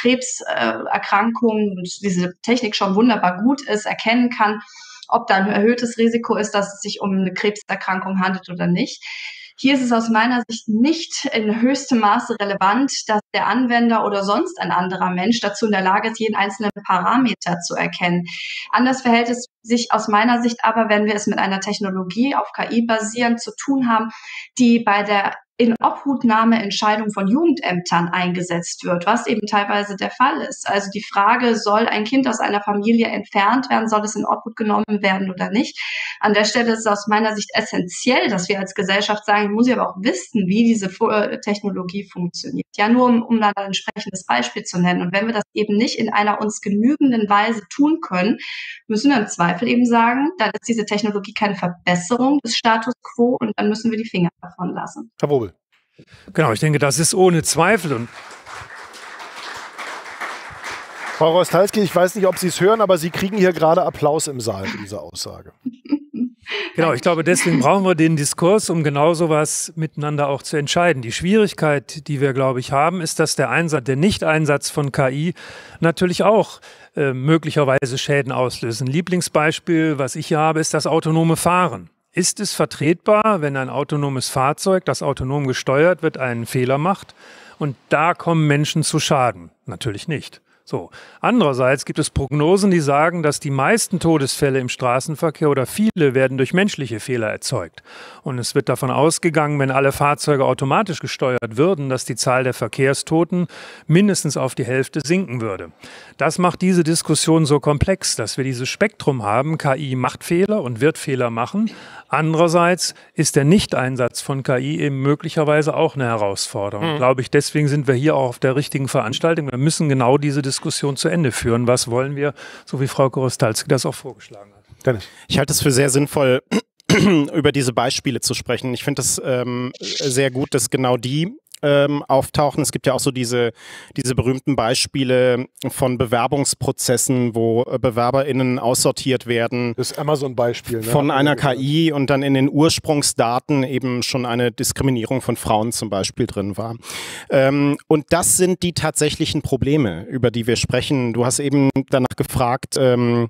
Krebserkrankungen und diese Technik schon wunderbar gut ist, erkennen kann, ob da ein erhöhtes Risiko ist, dass es sich um eine Krebserkrankung handelt oder nicht. Hier ist es aus meiner Sicht nicht in höchstem Maße relevant, dass der Anwender oder sonst ein anderer Mensch dazu in der Lage ist, jeden einzelnen Parameter zu erkennen. Anders verhält es sich aus meiner Sicht aber, wenn wir es mit einer Technologie auf K I basierend zu tun haben, die bei der Inobhutnahmeentscheidung von Jugendämtern eingesetzt wird, was eben teilweise der Fall ist. Also die Frage, soll ein Kind aus einer Familie entfernt werden, soll es in Obhut genommen werden oder nicht? An der Stelle ist es aus meiner Sicht essentiell, dass wir als Gesellschaft sagen, ich muss ja aber auch wissen, wie diese Technologie funktioniert. Ja, nur um, um dann ein entsprechendes Beispiel zu nennen. Und wenn wir das eben nicht in einer uns genügenden Weise tun können, müssen wir im Zweifel eben sagen, dann ist diese Technologie keine Verbesserung des Status quo und dann müssen wir die Finger davon lassen. Herr Wobel. Genau, ich denke, das ist ohne Zweifel. Und Frau Rostalski, ich weiß nicht, ob Sie es hören, aber Sie kriegen hier gerade Applaus im Saal für diese Aussage. Genau, ich glaube, deswegen brauchen wir den Diskurs, um genau sowas miteinander auch zu entscheiden. Die Schwierigkeit, die wir, glaube ich, haben, ist, dass der Einsatz, der Nicht-Einsatz von K I natürlich auch äh, möglicherweise Schäden auslöst. Ein Lieblingsbeispiel, was ich hier habe, ist das autonome Fahren. Ist es vertretbar, wenn ein autonomes Fahrzeug, das autonom gesteuert wird, einen Fehler macht und da kommen Menschen zu Schaden? Natürlich nicht. So. Andererseits gibt es Prognosen, die sagen, dass die meisten Todesfälle im Straßenverkehr oder viele werden durch menschliche Fehler erzeugt. Und es wird davon ausgegangen, wenn alle Fahrzeuge automatisch gesteuert würden, dass die Zahl der Verkehrstoten mindestens auf die Hälfte sinken würde. Das macht diese Diskussion so komplex, dass wir dieses Spektrum haben. K I macht Fehler und wird Fehler machen. Andererseits ist der Nichteinsatz von K I eben möglicherweise auch eine Herausforderung. Mhm. Glaube ich, deswegen sind wir hier auch auf der richtigen Veranstaltung. Wir müssen genau diese Diskussion zu Ende führen. Was wollen wir, so wie Frau Korostalski das auch vorgeschlagen hat. Dennis. Ich halte es für sehr sinnvoll, über diese Beispiele zu sprechen. Ich finde es ähm, sehr gut, dass genau die ähm, auftauchen. Es gibt ja auch so diese, diese berühmten Beispiele von Bewerbungsprozessen, wo äh, BewerberInnen aussortiert werden. Das Amazon-Beispiel. Ne? Von einer K I und dann in den Ursprungsdaten eben schon eine Diskriminierung von Frauen zum Beispiel drin war. Ähm, und das sind die tatsächlichen Probleme, über die wir sprechen. Du hast eben danach gefragt, ähm,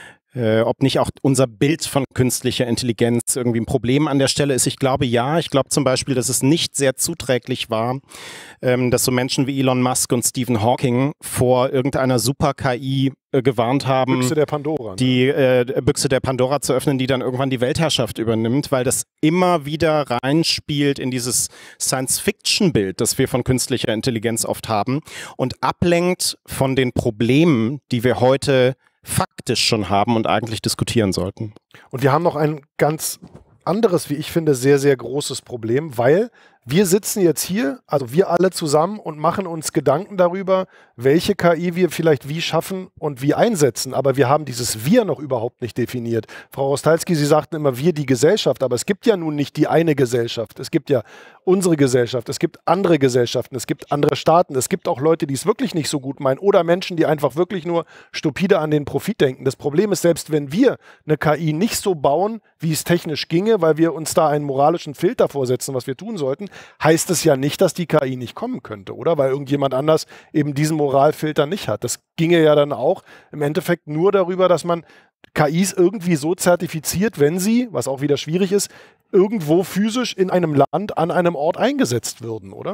Äh, ob nicht auch unser Bild von künstlicher Intelligenz irgendwie ein Problem an der Stelle ist. Ich glaube ja. Ich glaube zum Beispiel, dass es nicht sehr zuträglich war, ähm, dass so Menschen wie Elon Musk und Stephen Hawking vor irgendeiner Super-K I äh, gewarnt haben, Büchse der Pandora, ne? die äh, Büchse der Pandora zu öffnen, die dann irgendwann die Weltherrschaft übernimmt, weil das immer wieder reinspielt in dieses Science-Fiction-Bild, das wir von künstlicher Intelligenz oft haben und ablenkt von den Problemen, die wir heute faktisch schon haben und eigentlich diskutieren sollten. Und wir haben noch ein ganz anderes, wie ich finde, sehr, sehr großes Problem, weil wir sitzen jetzt hier, also wir alle zusammen und machen uns Gedanken darüber, welche K I wir vielleicht wie schaffen und wie einsetzen. Aber wir haben dieses Wir noch überhaupt nicht definiert. Frau Rostalski, Sie sagten immer, wir die Gesellschaft, aber es gibt ja nun nicht die eine Gesellschaft. Es gibt ja unsere Gesellschaft, es gibt andere Gesellschaften, es gibt andere Staaten, es gibt auch Leute, die es wirklich nicht so gut meinen oder Menschen, die einfach wirklich nur stupide an den Profit denken. Das Problem ist, selbst wenn wir eine K I nicht so bauen, wie es technisch ginge, weil wir uns da einen moralischen Filter vorsetzen, was wir tun sollten, heißt es ja nicht, dass die K I nicht kommen könnte, oder? Weil irgendjemand anders eben diesen Moralfilter nicht hat. Das ginge ja dann auch im Endeffekt nur darüber, dass man K Is irgendwie so zertifiziert, wenn sie, was auch wieder schwierig ist, irgendwo physisch in einem Land an einem Ort eingesetzt würden, oder?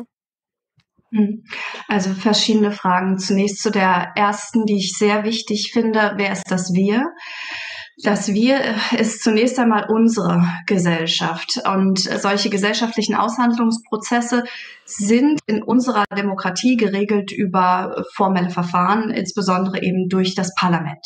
Also verschiedene Fragen. Zunächst zu der ersten, die ich sehr wichtig finde. Wer ist das Wir? Das Wir ist zunächst einmal unsere Gesellschaft. Und solche gesellschaftlichen Aushandlungsprozesse sind in unserer Demokratie geregelt über formelle Verfahren, insbesondere eben durch das Parlament.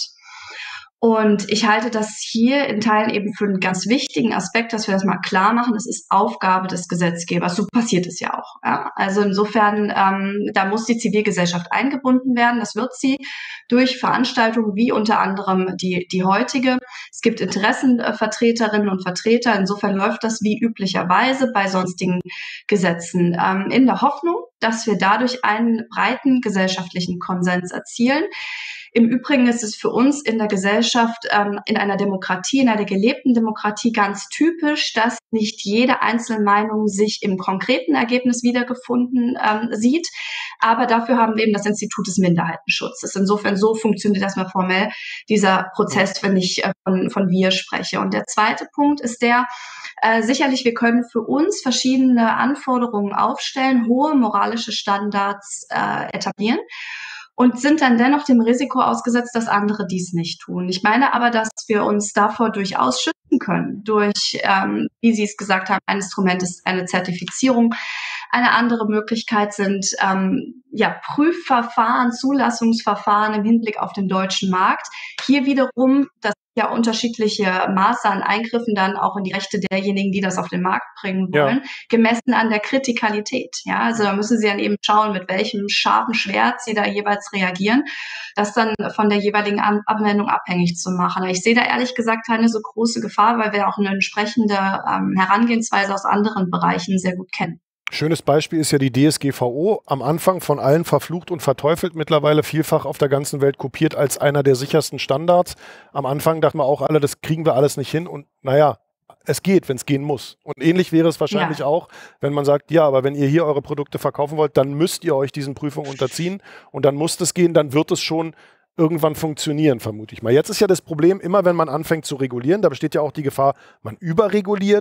Und ich halte das hier in Teilen eben für einen ganz wichtigen Aspekt, dass wir das mal klar machen. Das ist Aufgabe des Gesetzgebers. So passiert es ja auch. Ja. Also insofern, ähm, da muss die Zivilgesellschaft eingebunden werden. Das wird sie durch Veranstaltungen wie unter anderem die, die heutige. Es gibt Interessenvertreterinnen und Vertreter. Insofern läuft das wie üblicherweise bei sonstigen Gesetzen. Ähm, in der Hoffnung, dass wir dadurch einen breiten gesellschaftlichen Konsens erzielen. Im Übrigen ist es für uns in der Gesellschaft, ähm, in einer Demokratie, in einer gelebten Demokratie ganz typisch, dass nicht jede Einzelmeinung sich im konkreten Ergebnis wiedergefunden ähm, sieht. Aber dafür haben wir eben das Institut des Minderheitenschutzes. Insofern so funktioniert das mal formell, dieser Prozess, wenn ich äh, von, von wir spreche. Und der zweite Punkt ist der, äh, sicherlich, wir können für uns verschiedene Anforderungen aufstellen, hohe moralische Standards äh, etablieren. Und sind dann dennoch dem Risiko ausgesetzt, dass andere dies nicht tun. Ich meine aber, dass wir uns davor durchaus schützen können, durch, ähm, wie Sie es gesagt haben, ein Instrument ist eine Zertifizierung. Eine andere Möglichkeit sind ähm, ja, Prüfverfahren, Zulassungsverfahren im Hinblick auf den deutschen Markt. Hier wiederum, das ja unterschiedliche Maße an Eingriffen dann auch in die Rechte derjenigen, die das auf den Markt bringen wollen, ja, gemessen an der Kritikalität. Ja, also da müssen Sie dann eben schauen, mit welchem scharfen Schwert Sie da jeweils reagieren, das dann von der jeweiligen An- Anwendung abhängig zu machen. Ich sehe da ehrlich gesagt keine so große Gefahr, weil wir auch eine entsprechende ähm, Herangehensweise aus anderen Bereichen sehr gut kennen. Schönes Beispiel ist ja die D S G V O, am Anfang von allen verflucht und verteufelt, mittlerweile vielfach auf der ganzen Welt kopiert als einer der sichersten Standards. Am Anfang dachten wir auch alle, das kriegen wir alles nicht hin und naja, es geht, wenn es gehen muss. Und ähnlich wäre es wahrscheinlich ja auch, wenn man sagt, ja, aber wenn ihr hier eure Produkte verkaufen wollt, dann müsst ihr euch diesen Prüfungen unterziehen und dann muss es gehen, dann wird es schon irgendwann funktionieren, vermute ich mal. Jetzt ist ja das Problem, immer wenn man anfängt zu regulieren, da besteht ja auch die Gefahr, man überreguliert.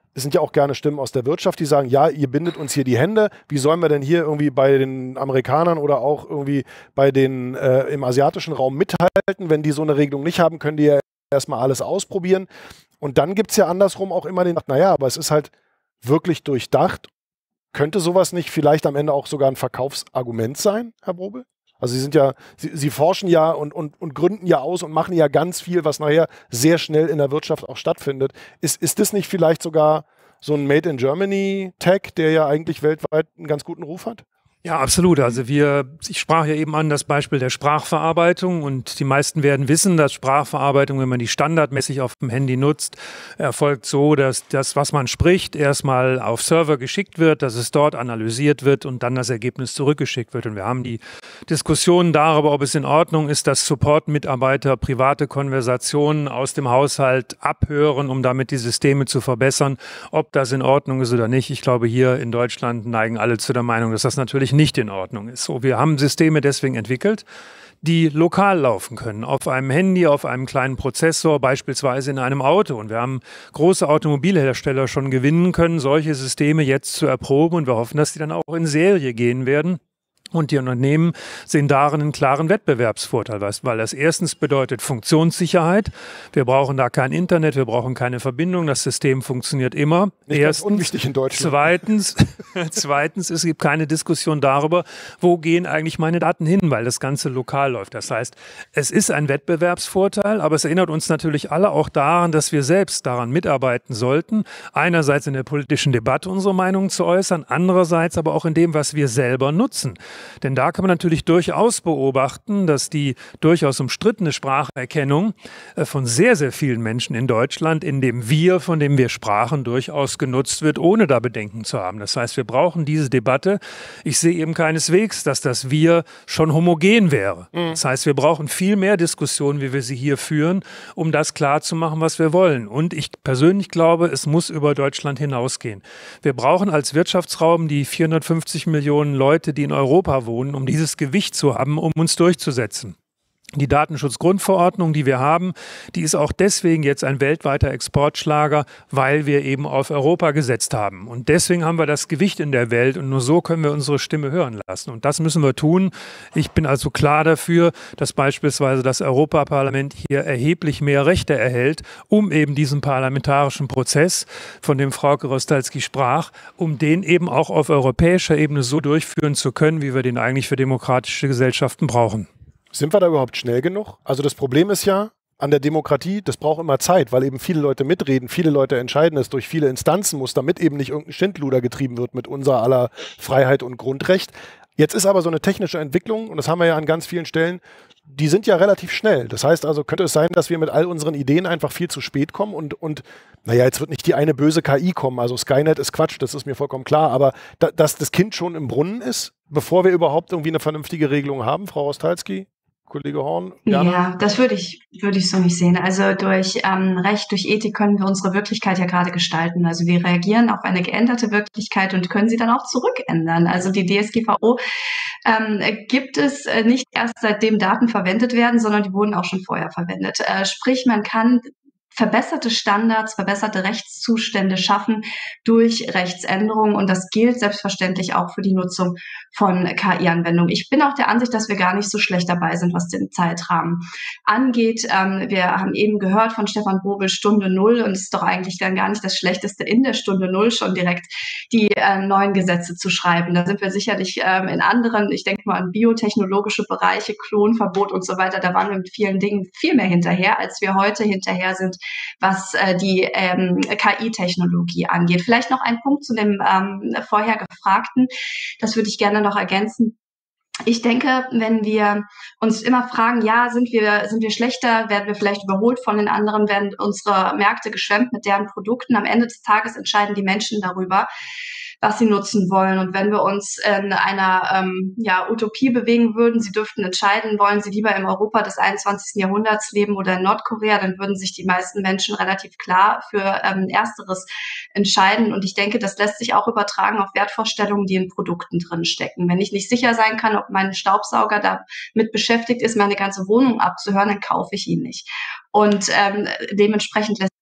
es sind ja auch gerne Stimmen aus der Wirtschaft, die sagen, ja, ihr bindet uns hier die Hände. Wie sollen wir denn hier irgendwie bei den Amerikanern oder auch irgendwie bei den äh, im asiatischen Raum mithalten? Wenn die so eine Regelung nicht haben, können die ja erstmal alles ausprobieren. Und dann gibt es ja andersrum auch immer den, naja, aber es ist halt wirklich durchdacht. Könnte sowas nicht vielleicht am Ende auch sogar ein Verkaufsargument sein, Herr Brobel? Also Sie sind ja, Sie, Sie forschen ja und, und, und gründen ja aus und machen ja ganz viel, was nachher sehr schnell in der Wirtschaft auch stattfindet. Ist, ist das nicht vielleicht sogar so ein Made in Germany Tag, der ja eigentlich weltweit einen ganz guten Ruf hat? Ja, absolut. Also wir, ich sprach ja eben an das Beispiel der Sprachverarbeitung und die meisten werden wissen, dass Sprachverarbeitung, wenn man die standardmäßig auf dem Handy nutzt, erfolgt so, dass das, was man spricht, erstmal auf Server geschickt wird, dass es dort analysiert wird und dann das Ergebnis zurückgeschickt wird. Und wir haben die Diskussion darüber, ob es in Ordnung ist, dass Support-Mitarbeiter private Konversationen aus dem Haushalt abhören, um damit die Systeme zu verbessern. Ob das in Ordnung ist oder nicht, ich glaube, hier in Deutschland neigen alle zu der Meinung, dass das natürlich nicht in Ordnung ist. So, wir haben Systeme deswegen entwickelt, die lokal laufen können, auf einem Handy, auf einem kleinen Prozessor, beispielsweise in einem Auto. Und wir haben große Automobilhersteller schon gewinnen können, solche Systeme jetzt zu erproben und wir hoffen, dass die dann auch in Serie gehen werden. Und die Unternehmen sehen darin einen klaren Wettbewerbsvorteil, weil das erstens bedeutet Funktionssicherheit. Wir brauchen da kein Internet, wir brauchen keine Verbindung, das System funktioniert immer. Nicht erstens, ganz unwichtig in Deutschland. Zweitens, zweitens, es gibt keine Diskussion darüber, wo gehen eigentlich meine Daten hin, weil das Ganze lokal läuft. Das heißt, es ist ein Wettbewerbsvorteil, aber es erinnert uns natürlich alle auch daran, dass wir selbst daran mitarbeiten sollten. Einerseits in der politischen Debatte unsere Meinung zu äußern, andererseits aber auch in dem, was wir selber nutzen. Denn da kann man natürlich durchaus beobachten, dass die durchaus umstrittene Spracherkennung von sehr, sehr vielen Menschen in Deutschland in dem Wir, von dem wir sprachen, durchaus genutzt wird, ohne da Bedenken zu haben. Das heißt, wir brauchen diese Debatte. Ich sehe eben keineswegs, dass das Wir schon homogen wäre. Mhm. Das heißt, wir brauchen viel mehr Diskussionen, wie wir sie hier führen, um das klarzumachen, was wir wollen. Und ich persönlich glaube, es muss über Deutschland hinausgehen. Wir brauchen als Wirtschaftsraum die vierhundertfünfzig Millionen Leute, die in Europa wohnen, um dieses Gewicht zu haben, um uns durchzusetzen. Die Datenschutzgrundverordnung, die wir haben, die ist auch deswegen jetzt ein weltweiter Exportschlager, weil wir eben auf Europa gesetzt haben. Und deswegen haben wir das Gewicht in der Welt und nur so können wir unsere Stimme hören lassen. Und das müssen wir tun. Ich bin also klar dafür, dass beispielsweise das Europaparlament hier erheblich mehr Rechte erhält, um eben diesen parlamentarischen Prozess, von dem Frauke Rostalski sprach, um den eben auch auf europäischer Ebene so durchführen zu können, wie wir den eigentlich für demokratische Gesellschaften brauchen. Sind wir da überhaupt schnell genug? Also das Problem ist ja an der Demokratie, das braucht immer Zeit, weil eben viele Leute mitreden, viele Leute entscheiden es durch viele Instanzen muss, damit eben nicht irgendein Schindluder getrieben wird mit unser aller Freiheit und Grundrecht. Jetzt ist aber so eine technische Entwicklung, und das haben wir ja an ganz vielen Stellen, die sind ja relativ schnell. Das heißt also, könnte es sein, dass wir mit all unseren Ideen einfach viel zu spät kommen und, und naja, jetzt wird nicht die eine böse K I kommen, also Skynet ist Quatsch, das ist mir vollkommen klar, aber da, dass das Kind schon im Brunnen ist, bevor wir überhaupt irgendwie eine vernünftige Regelung haben, Frau Rostalski? Kollege Horn? Gerne. Ja, das würde ich, würde ich so nicht sehen. Also durch ähm, Recht, durch Ethik können wir unsere Wirklichkeit ja gerade gestalten. Also wir reagieren auf eine geänderte Wirklichkeit und können sie dann auch zurückändern. Also die D S G V O ähm, gibt es äh, nicht erst seitdem Daten verwendet werden, sondern die wurden auch schon vorher verwendet. Äh, sprich, man kann verbesserte Standards, verbesserte Rechtszustände schaffen durch Rechtsänderungen. Und das gilt selbstverständlich auch für die Nutzung von K I-Anwendungen. Ich bin auch der Ansicht, dass wir gar nicht so schlecht dabei sind, was den Zeitrahmen angeht. Ähm, wir haben eben gehört von Stefan Brobel Stunde Null und es ist doch eigentlich dann gar nicht das Schlechteste, in der Stunde Null schon direkt die äh, neuen Gesetze zu schreiben. Da sind wir sicherlich ähm, in anderen, ich denke mal an biotechnologische Bereiche, Klonverbot und so weiter, da waren wir mit vielen Dingen viel mehr hinterher, als wir heute hinterher sind, was äh, die ähm, K I-Technologie angeht. Vielleicht noch ein Punkt zu dem ähm, vorher Gefragten, das würde ich gerne noch ergänzen. Ich denke, wenn wir uns immer fragen, ja, sind wir, sind wir schlechter, werden wir vielleicht überholt von den anderen, werden unsere Märkte geschwemmt mit deren Produkten. Am Ende des Tages entscheiden die Menschen darüber, was sie nutzen wollen. Und wenn wir uns in einer ähm, ja, Utopie bewegen würden, sie dürften entscheiden, wollen sie lieber im Europa des einundzwanzigsten Jahrhunderts leben oder in Nordkorea, dann würden sich die meisten Menschen relativ klar für ähm, Ersteres entscheiden. Und ich denke, das lässt sich auch übertragen auf Wertvorstellungen, die in Produkten drin stecken. Wenn ich nicht sicher sein kann, ob mein Staubsauger damit beschäftigt ist, meine ganze Wohnung abzuhören, dann kaufe ich ihn nicht. Und ähm, dementsprechend lässt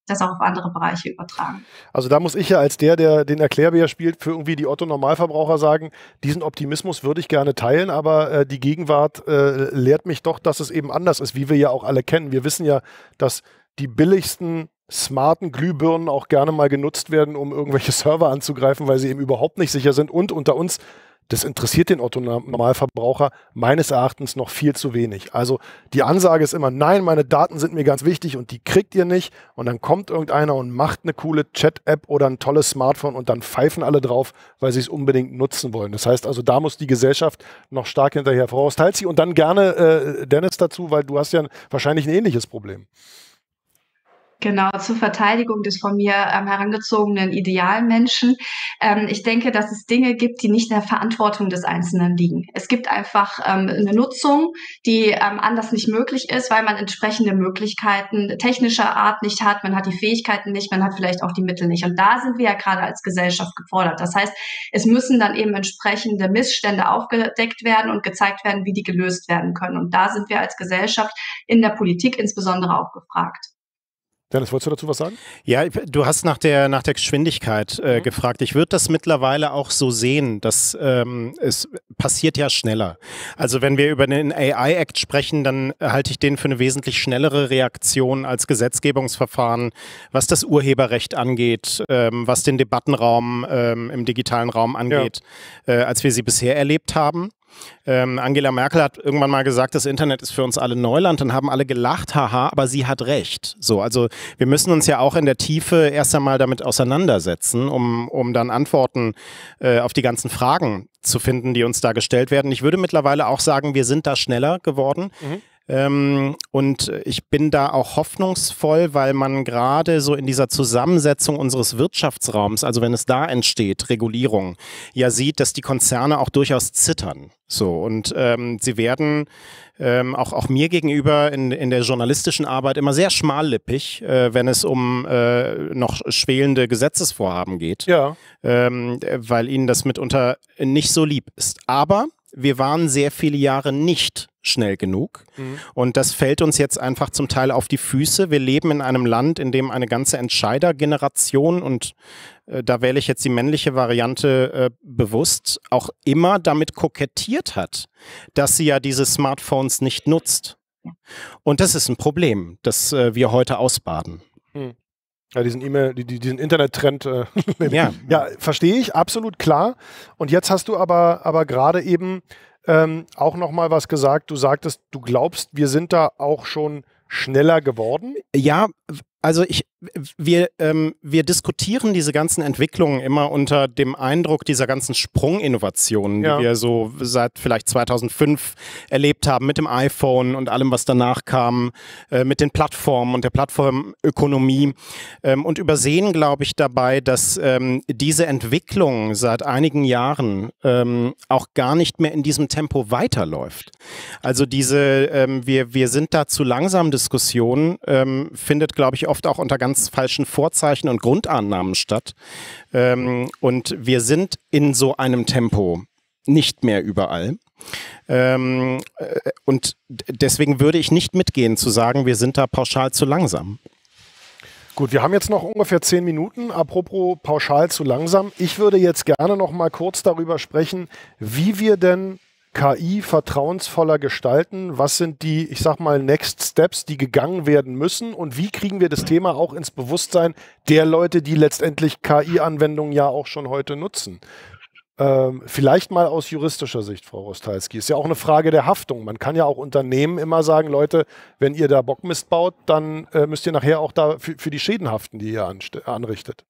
das auch auf andere Bereiche übertragen. Also da muss ich ja als der, der den Erklärbär spielt, für irgendwie die Otto-Normalverbraucher sagen, diesen Optimismus würde ich gerne teilen, aber äh, die Gegenwart äh, lehrt mich doch, dass es eben anders ist, wie wir ja auch alle kennen. Wir wissen ja, dass die billigsten smarten Glühbirnen auch gerne mal genutzt werden, um irgendwelche Server anzugreifen, weil sie eben überhaupt nicht sicher sind. Und unter uns, das interessiert den Otto-Normalverbraucher meines Erachtens noch viel zu wenig. Also die Ansage ist immer, nein, meine Daten sind mir ganz wichtig und die kriegt ihr nicht. Und dann kommt irgendeiner und macht eine coole Chat-App oder ein tolles Smartphone und dann pfeifen alle drauf, weil sie es unbedingt nutzen wollen. Das heißt also, da muss die Gesellschaft noch stark hinterher vorausteilen. Und dann gerne äh, Dennis dazu, weil du hast ja wahrscheinlich ein ähnliches Problem. Genau, zur Verteidigung des von mir ähm, herangezogenen Idealmenschen. Ähm, ich denke, dass es Dinge gibt, die nicht in der Verantwortung des Einzelnen liegen. Es gibt einfach ähm, eine Nutzung, die ähm, anders nicht möglich ist, weil man entsprechende Möglichkeiten technischer Art nicht hat. Man hat die Fähigkeiten nicht, man hat vielleicht auch die Mittel nicht. Und da sind wir ja gerade als Gesellschaft gefordert. Das heißt, es müssen dann eben entsprechende Missstände aufgedeckt werden und gezeigt werden, wie die gelöst werden können. Und da sind wir als Gesellschaft in der Politik insbesondere auch gefragt. Dennis, wolltest du dazu was sagen? Ja, du hast nach der, nach der Geschwindigkeit äh, mhm. gefragt. Ich würde das mittlerweile auch so sehen, dass ähm, es passiert ja schneller. Also wenn wir über den A I-Act sprechen, dann halte ich den für eine wesentlich schnellere Reaktion als Gesetzgebungsverfahren, was das Urheberrecht angeht, ähm, was den Debattenraum ähm, im digitalen Raum angeht, ja. äh, als wir sie bisher erlebt haben. Ähm, Angela Merkel hat irgendwann mal gesagt, das Internet ist für uns alle Neuland. Dann haben alle gelacht, haha, aber sie hat recht. So, also wir müssen uns ja auch in der Tiefe erst einmal damit auseinandersetzen, um, um dann Antworten äh, auf die ganzen Fragen zu finden, die uns da gestellt werden. Ich würde mittlerweile auch sagen, wir sind da schneller geworden. Mhm. Ähm, und ich bin da auch hoffnungsvoll, weil man gerade so in dieser Zusammensetzung unseres Wirtschaftsraums, also wenn es da entsteht, Regulierung, ja sieht, dass die Konzerne auch durchaus zittern. So, und ähm, sie werden ähm, auch, auch mir gegenüber in, in der journalistischen Arbeit immer sehr schmallippig, äh, wenn es um äh, noch schwelende Gesetzesvorhaben geht, ja. ähm, weil ihnen das mitunter nicht so lieb ist. Aber wir waren sehr viele Jahre nicht schnell genug. Mhm. Und das fällt uns jetzt einfach zum Teil auf die Füße. Wir leben in einem Land, in dem eine ganze Entscheidergeneration, und äh, da wähle ich jetzt die männliche Variante äh, bewusst, auch immer damit kokettiert hat, dass sie ja diese Smartphones nicht nutzt. Und das ist ein Problem, das äh, wir heute ausbaden. Mhm. Ja, diesen E-Mail, die, diesen Internettrend, äh, ja, ja verstehe ich, absolut klar. Und jetzt hast du aber, aber gerade eben ähm, auch nochmal was gesagt. Du sagtest, du glaubst, wir sind da auch schon schneller geworden? Ja, also ich, wir, ähm, wir diskutieren diese ganzen Entwicklungen immer unter dem Eindruck dieser ganzen Sprunginnovationen, ja. die wir so seit vielleicht zweitausendfünf erlebt haben mit dem iPhone und allem, was danach kam, äh, mit den Plattformen und der Plattformökonomie, ähm, und übersehen, glaube ich, dabei, dass ähm, diese Entwicklung seit einigen Jahren ähm, auch gar nicht mehr in diesem Tempo weiterläuft. Also diese, ähm, wir, wir sind da zu langsam Diskussion, ähm, findet, glaube ich, oft auch unter ganz falschen Vorzeichen und Grundannahmen statt. Ähm, und wir sind in so einem Tempo nicht mehr überall. Ähm, äh, und deswegen würde ich nicht mitgehen zu sagen, wir sind da pauschal zu langsam. Gut, wir haben jetzt noch ungefähr zehn Minuten. Apropos pauschal zu langsam. Ich würde jetzt gerne noch mal kurz darüber sprechen, wie wir denn K I vertrauensvoller gestalten? Was sind die, ich sag mal, Next Steps, die gegangen werden müssen? Und wie kriegen wir das Thema auch ins Bewusstsein der Leute, die letztendlich K I-Anwendungen ja auch schon heute nutzen? Ähm, vielleicht mal aus juristischer Sicht, Frau Rostalski. Ist ja auch eine Frage der Haftung. Man kann ja auch Unternehmen immer sagen, Leute, wenn ihr da Bockmist baut, dann äh, müsst ihr nachher auch da für, für die Schäden haften, die ihr anrichtet.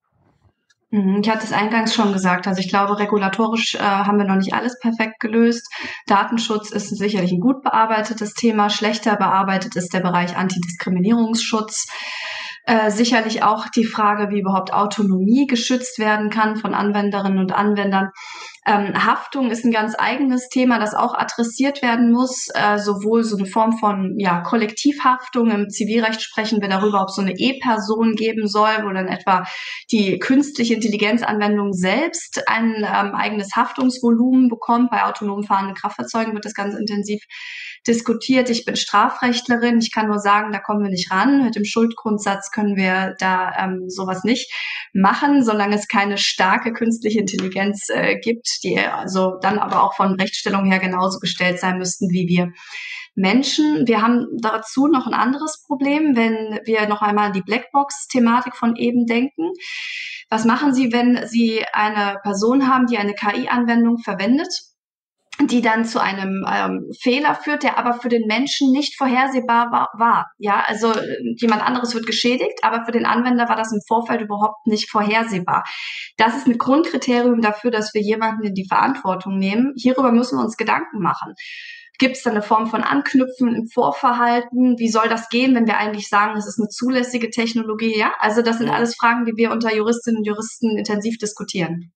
Ich hatte es eingangs schon gesagt, also ich glaube, regulatorisch äh, haben wir noch nicht alles perfekt gelöst. Datenschutz ist sicherlich ein gut bearbeitetes Thema, schlechter bearbeitet ist der Bereich Antidiskriminierungsschutz. Äh, sicherlich auch die Frage, wie überhaupt Autonomie geschützt werden kann von Anwenderinnen und Anwendern. Ähm, Haftung ist ein ganz eigenes Thema, das auch adressiert werden muss, äh, sowohl so eine Form von ja, Kollektivhaftung. Im Zivilrecht sprechen wir darüber, ob es so eine E-Person geben soll, wo dann etwa die künstliche Intelligenzanwendung selbst ein ähm, eigenes Haftungsvolumen bekommt. Bei autonom fahrenden Kraftfahrzeugen wird das ganz intensiv diskutiert. Ich bin Strafrechtlerin. Ich kann nur sagen, da kommen wir nicht ran. Mit dem Schuldgrundsatz können wir da ähm, sowas nicht machen, solange es keine starke künstliche Intelligenz äh, gibt, die also dann aber auch von Rechtsstellung her genauso gestellt sein müssten wie wir Menschen. Wir haben dazu noch ein anderes Problem, wenn wir noch einmal an die Blackbox-Thematik von eben denken. Was machen Sie, wenn Sie eine Person haben, die eine K I-Anwendung verwendet, die dann zu einem ähm, Fehler führt, der aber für den Menschen nicht vorhersehbar war, war. Ja, also jemand anderes wird geschädigt, aber für den Anwender war das im Vorfeld überhaupt nicht vorhersehbar. Das ist ein Grundkriterium dafür, dass wir jemanden in die Verantwortung nehmen. Hierüber müssen wir uns Gedanken machen. Gibt es da eine Form von Anknüpfen im Vorverhalten? Wie soll das gehen, wenn wir eigentlich sagen, es ist eine zulässige Technologie? Ja, also das sind alles Fragen, die wir unter Juristinnen und Juristen intensiv diskutieren.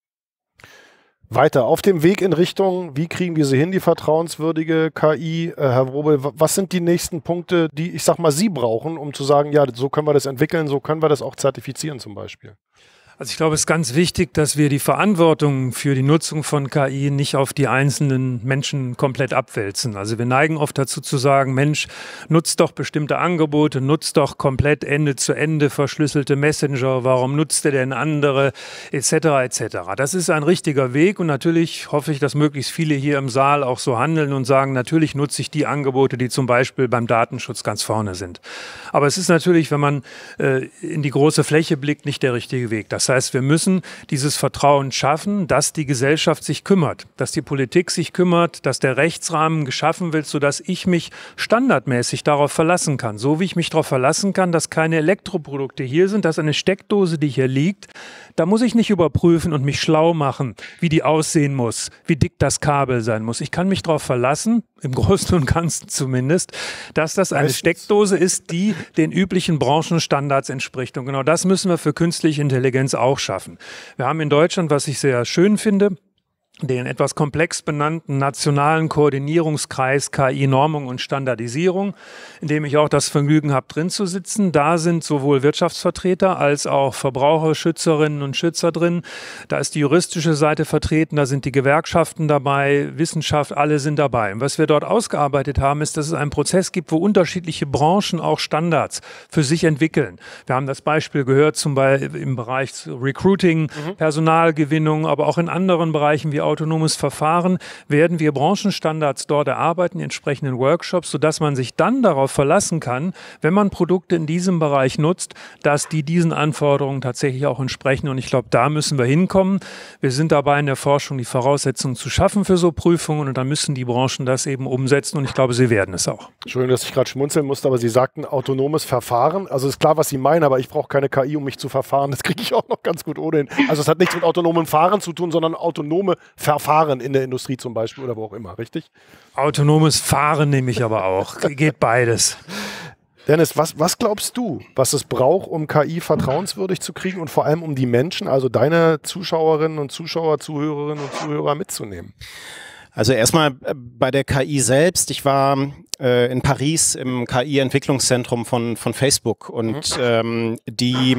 Weiter auf dem Weg in Richtung, wie kriegen wir sie hin, die vertrauenswürdige K I? Äh, Herr Wrobel, was sind die nächsten Punkte, die, ich sag mal, Sie brauchen, um zu sagen, ja, so können wir das entwickeln, so können wir das auch zertifizieren zum Beispiel? Also ich glaube, es ist ganz wichtig, dass wir die Verantwortung für die Nutzung von K I nicht auf die einzelnen Menschen komplett abwälzen. Also wir neigen oft dazu zu sagen, Mensch, nutzt doch bestimmte Angebote, nutzt doch komplett Ende zu Ende verschlüsselte Messenger, warum nutzt ihr denn andere, et cetera et cetera. Das ist ein richtiger Weg und natürlich hoffe ich, dass möglichst viele hier im Saal auch so handeln und sagen, natürlich nutze ich die Angebote, die zum Beispiel beim Datenschutz ganz vorne sind. Aber es ist natürlich, wenn man äh, in die große Fläche blickt, nicht der richtige Weg. Das Das heißt, wir müssen dieses Vertrauen schaffen, dass die Gesellschaft sich kümmert, dass die Politik sich kümmert, dass der Rechtsrahmen geschaffen wird, sodass ich mich standardmäßig darauf verlassen kann. So wie ich mich darauf verlassen kann, dass keine Elektroprodukte hier sind, dass eine Steckdose, die hier liegt, da muss ich nicht überprüfen und mich schlau machen, wie die aussehen muss, wie dick das Kabel sein muss. Ich kann mich darauf verlassen, im Großen und Ganzen zumindest, dass das eine Steckdose ist, die den üblichen Branchenstandards entspricht. Und genau das müssen wir für künstliche Intelligenz auch schaffen. Wir haben in Deutschland, was ich sehr schön finde, den etwas komplex benannten Nationalen Koordinierungskreis K I-Normung und Standardisierung, in dem ich auch das Vergnügen habe, drin zu sitzen. Da sind sowohl Wirtschaftsvertreter als auch Verbraucherschützerinnen und Schützer drin. Da ist die juristische Seite vertreten, da sind die Gewerkschaften dabei, Wissenschaft, alle sind dabei. Und was wir dort ausgearbeitet haben, ist, dass es einen Prozess gibt, wo unterschiedliche Branchen auch Standards für sich entwickeln. Wir haben das Beispiel gehört, zum Beispiel im Bereich Recruiting, mhm. Personalgewinnung, aber auch in anderen Bereichen wie autonomes Verfahren werden wir Branchenstandards dort erarbeiten, in entsprechenden Workshops, sodass man sich dann darauf verlassen kann, wenn man Produkte in diesem Bereich nutzt, dass die diesen Anforderungen tatsächlich auch entsprechen. Und ich glaube, da müssen wir hinkommen. Wir sind dabei in der Forschung, die Voraussetzungen zu schaffen für so Prüfungen und dann müssen die Branchen das eben umsetzen und ich glaube, sie werden es auch. Entschuldigung, dass ich gerade schmunzeln musste, aber Sie sagten autonomes Verfahren. Also ist klar, was Sie meinen, aber ich brauche keine K I, um mich zu verfahren. Das kriege ich auch noch ganz gut ohnehin. Also es hat nichts mit autonomem Fahren zu tun, sondern autonome Verfahren in der Industrie zum Beispiel oder wo auch immer, richtig? Autonomes Fahren nehme ich aber auch. Geht beides. Dennis, was, was glaubst du, was es braucht, um K I vertrauenswürdig zu kriegen und vor allem um die Menschen, also deine Zuschauerinnen und Zuschauer, Zuhörerinnen und Zuhörer mitzunehmen? Also erstmal bei der K I selbst. Ich war äh, in Paris im K I-Entwicklungszentrum von, von Facebook und mhm. ähm, die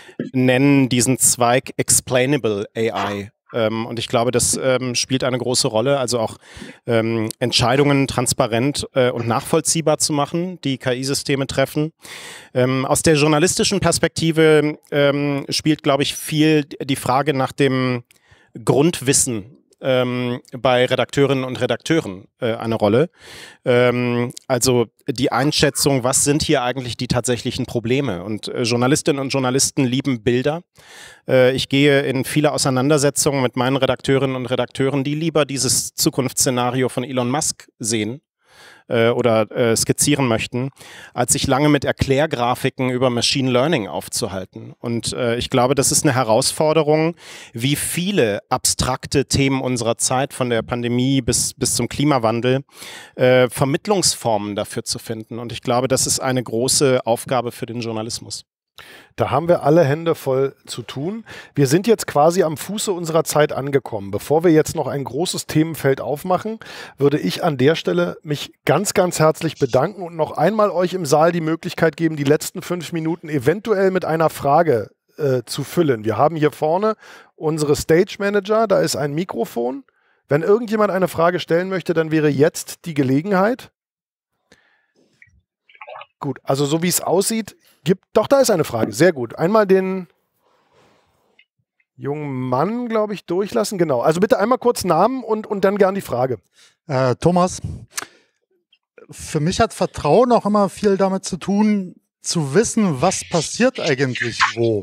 nennen diesen Zweig Explainable A I. Ähm, und ich glaube, das ähm, spielt eine große Rolle, also auch ähm, Entscheidungen transparent äh, und nachvollziehbar zu machen, die K I-Systeme treffen. Ähm, aus der journalistischen Perspektive ähm, spielt, glaube ich, viel die Frage nach dem Grundwissen ähm, bei Redakteurinnen und Redakteuren äh, eine Rolle. Ähm, also die Einschätzung, was sind hier eigentlich die tatsächlichen Probleme? Und äh, Journalistinnen und Journalisten lieben Bilder. Äh, ich gehe in viele Auseinandersetzungen mit meinen Redakteurinnen und Redakteuren, die lieber dieses Zukunftsszenario von Elon Musk sehen oder äh, skizzieren möchten, als sich lange mit Erklärgrafiken über Machine Learning aufzuhalten. Und äh, ich glaube, das ist eine Herausforderung, wie viele abstrakte Themen unserer Zeit, von der Pandemie bis, bis zum Klimawandel, äh, Vermittlungsformen dafür zu finden. Und ich glaube, das ist eine große Aufgabe für den Journalismus. Da haben wir alle Hände voll zu tun. Wir sind jetzt quasi am Fuße unserer Zeit angekommen. Bevor wir jetzt noch ein großes Themenfeld aufmachen, würde ich an der Stelle mich ganz, ganz herzlich bedanken und noch einmal euch im Saal die Möglichkeit geben, die letzten fünf Minuten eventuell mit einer Frage äh, zu füllen. Wir haben hier vorne unsere Stage Manager, da ist ein Mikrofon. Wenn irgendjemand eine Frage stellen möchte, dann wäre jetzt die Gelegenheit. Gut, also so wie es aussieht, gibt, doch, da ist eine Frage. Sehr gut. Einmal den jungen Mann, glaube ich, durchlassen. Genau. Also bitte einmal kurz Namen und, und dann gern die Frage. Äh, Thomas, für mich hat Vertrauen auch immer viel damit zu tun, zu wissen, was passiert eigentlich wo.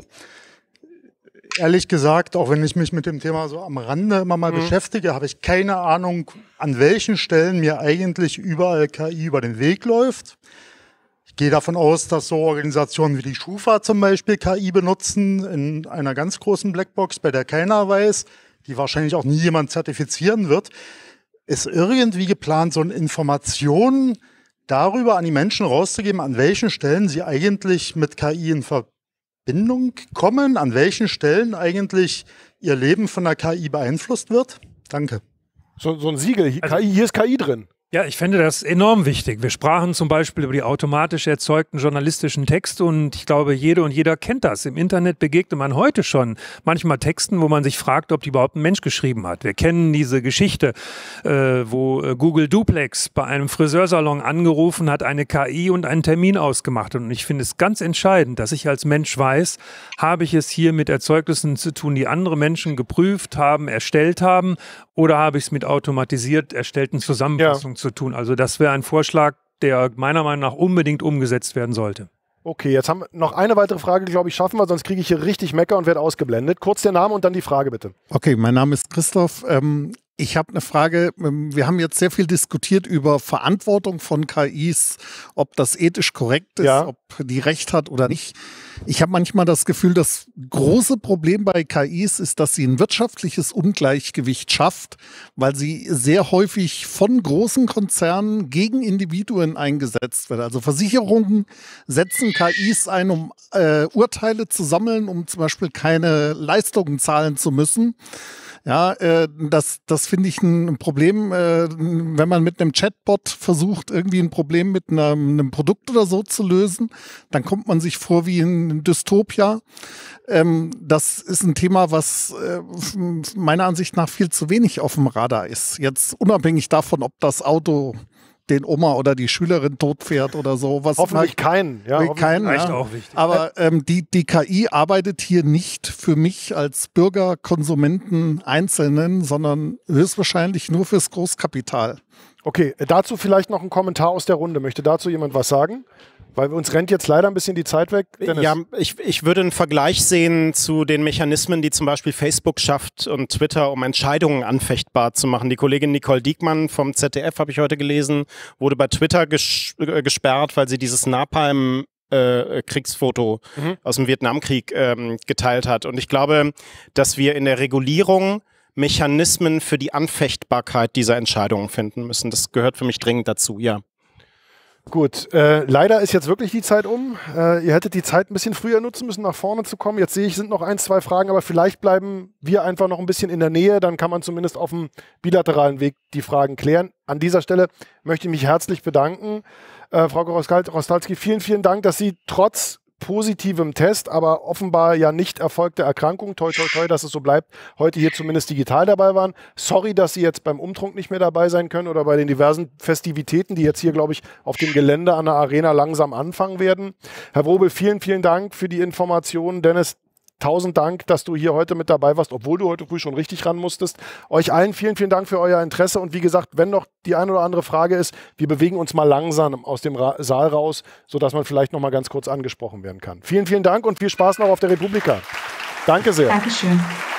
Ehrlich gesagt, auch wenn ich mich mit dem Thema so am Rande immer mal mhm. beschäftige, habe ich keine Ahnung, an welchen Stellen mir eigentlich überall K I über den Weg läuft. Ich gehe davon aus, dass so Organisationen wie die Schufa zum Beispiel K I benutzen in einer ganz großen Blackbox, bei der keiner weiß, die wahrscheinlich auch nie jemand zertifizieren wird. Ist irgendwie geplant, so eine Information darüber an die Menschen rauszugeben, an welchen Stellen sie eigentlich mit K I in Verbindung kommen, an welchen Stellen eigentlich ihr Leben von der K I beeinflusst wird? Danke. So, so ein Siegel, hier, Also, K I, hier ist K I drin. Ja, ich finde das enorm wichtig. Wir sprachen zum Beispiel über die automatisch erzeugten journalistischen Texte und ich glaube, jede und jeder kennt das. Im Internet begegnet man heute schon manchmal Texten, wo man sich fragt, ob die überhaupt ein Mensch geschrieben hat. Wir kennen diese Geschichte, äh, wo äh, Google Duplex bei einem Friseursalon angerufen hat, eine K I und einen Termin ausgemacht hat. Und ich finde es ganz entscheidend, dass ich als Mensch weiß, habe ich es hier mit Erzeugnissen zu tun, die andere Menschen geprüft haben, erstellt haben, oder habe ich es mit automatisiert erstellten Zusammenfassungen ja. zu tun. Also das wäre ein Vorschlag, der meiner Meinung nach unbedingt umgesetzt werden sollte. Okay, jetzt haben wir noch eine weitere Frage, glaube ich, schaffen wir, sonst kriege ich hier richtig Mecker und werde ausgeblendet. Kurz der Name und dann die Frage, bitte. Okay, mein Name ist Christoph. Ähm, ich habe eine Frage. Wir haben jetzt sehr viel diskutiert über Verantwortung von K Is, ob das ethisch korrekt ist, ja. ob die Recht hat oder nicht. Ich habe manchmal das Gefühl, das große Problem bei K Is ist, dass sie ein wirtschaftliches Ungleichgewicht schafft, weil sie sehr häufig von großen Konzernen gegen Individuen eingesetzt wird. Also Versicherungen setzen K Is ein, um äh, Urteile zu sammeln, um zum Beispiel keine Leistungen zahlen zu müssen. Ja, äh, das, das finde ich ein Problem, äh, wenn man mit einem Chatbot versucht, irgendwie ein Problem mit einem, einem Produkt oder so zu lösen, dann kommt man sich vor wie in Dystopia. Ähm, das ist ein Thema, was äh, meiner Ansicht nach viel zu wenig auf dem Radar ist. Jetzt unabhängig davon, ob das Auto den Oma oder die Schülerin totfährt oder so. Was hoffentlich halt, keinen. Ja, hoffentlich keinen, reicht ja. auch wichtig. Aber ähm, die, die K I arbeitet hier nicht für mich als Bürger, Konsumenten, Einzelnen, sondern höchstwahrscheinlich nur fürs Großkapital. Okay, dazu vielleicht noch ein Kommentar aus der Runde. Möchte dazu jemand was sagen? Weil uns rennt jetzt leider ein bisschen die Zeit weg. Dennis. Ja, ich, ich würde einen Vergleich sehen zu den Mechanismen, die zum Beispiel Facebook schafft und Twitter, um Entscheidungen anfechtbar zu machen. Die Kollegin Nicole Diekmann vom Z D F, habe ich heute gelesen, wurde bei Twitter ges äh, gesperrt, weil sie dieses Napalm Äh, Kriegsfoto mhm. aus dem Vietnamkrieg ähm, geteilt hat. Und ich glaube, dass wir in der Regulierung Mechanismen für die Anfechtbarkeit dieser Entscheidungen finden müssen. Das gehört für mich dringend dazu, ja. Gut, äh, leider ist jetzt wirklich die Zeit um. Äh, ihr hättet die Zeit ein bisschen früher nutzen müssen, nach vorne zu kommen. Jetzt sehe ich, sind noch ein, zwei Fragen, aber vielleicht bleiben wir einfach noch ein bisschen in der Nähe. Dann kann man zumindest auf dem bilateralen Weg die Fragen klären. An dieser Stelle möchte ich mich herzlich bedanken. Äh, Frau Rostalski, vielen, vielen Dank, dass Sie trotz positivem Test, aber offenbar ja nicht erfolgte Erkrankung, toi toi toi, dass es so bleibt, heute hier zumindest digital dabei waren. Sorry, dass Sie jetzt beim Umtrunk nicht mehr dabei sein können oder bei den diversen Festivitäten, die jetzt hier, glaube ich, auf dem Gelände an der Arena langsam anfangen werden. Herr Wrobel, vielen, vielen Dank für die Informationen. Dennis, tausend Dank, dass du hier heute mit dabei warst, obwohl du heute früh schon richtig ran musstest. Euch allen vielen, vielen Dank für euer Interesse und wie gesagt, wenn noch die eine oder andere Frage ist, wir bewegen uns mal langsam aus dem Ra- Saal raus, sodass man vielleicht noch mal ganz kurz angesprochen werden kann. Vielen, vielen Dank und viel Spaß noch auf der Republika. Danke sehr. Dankeschön.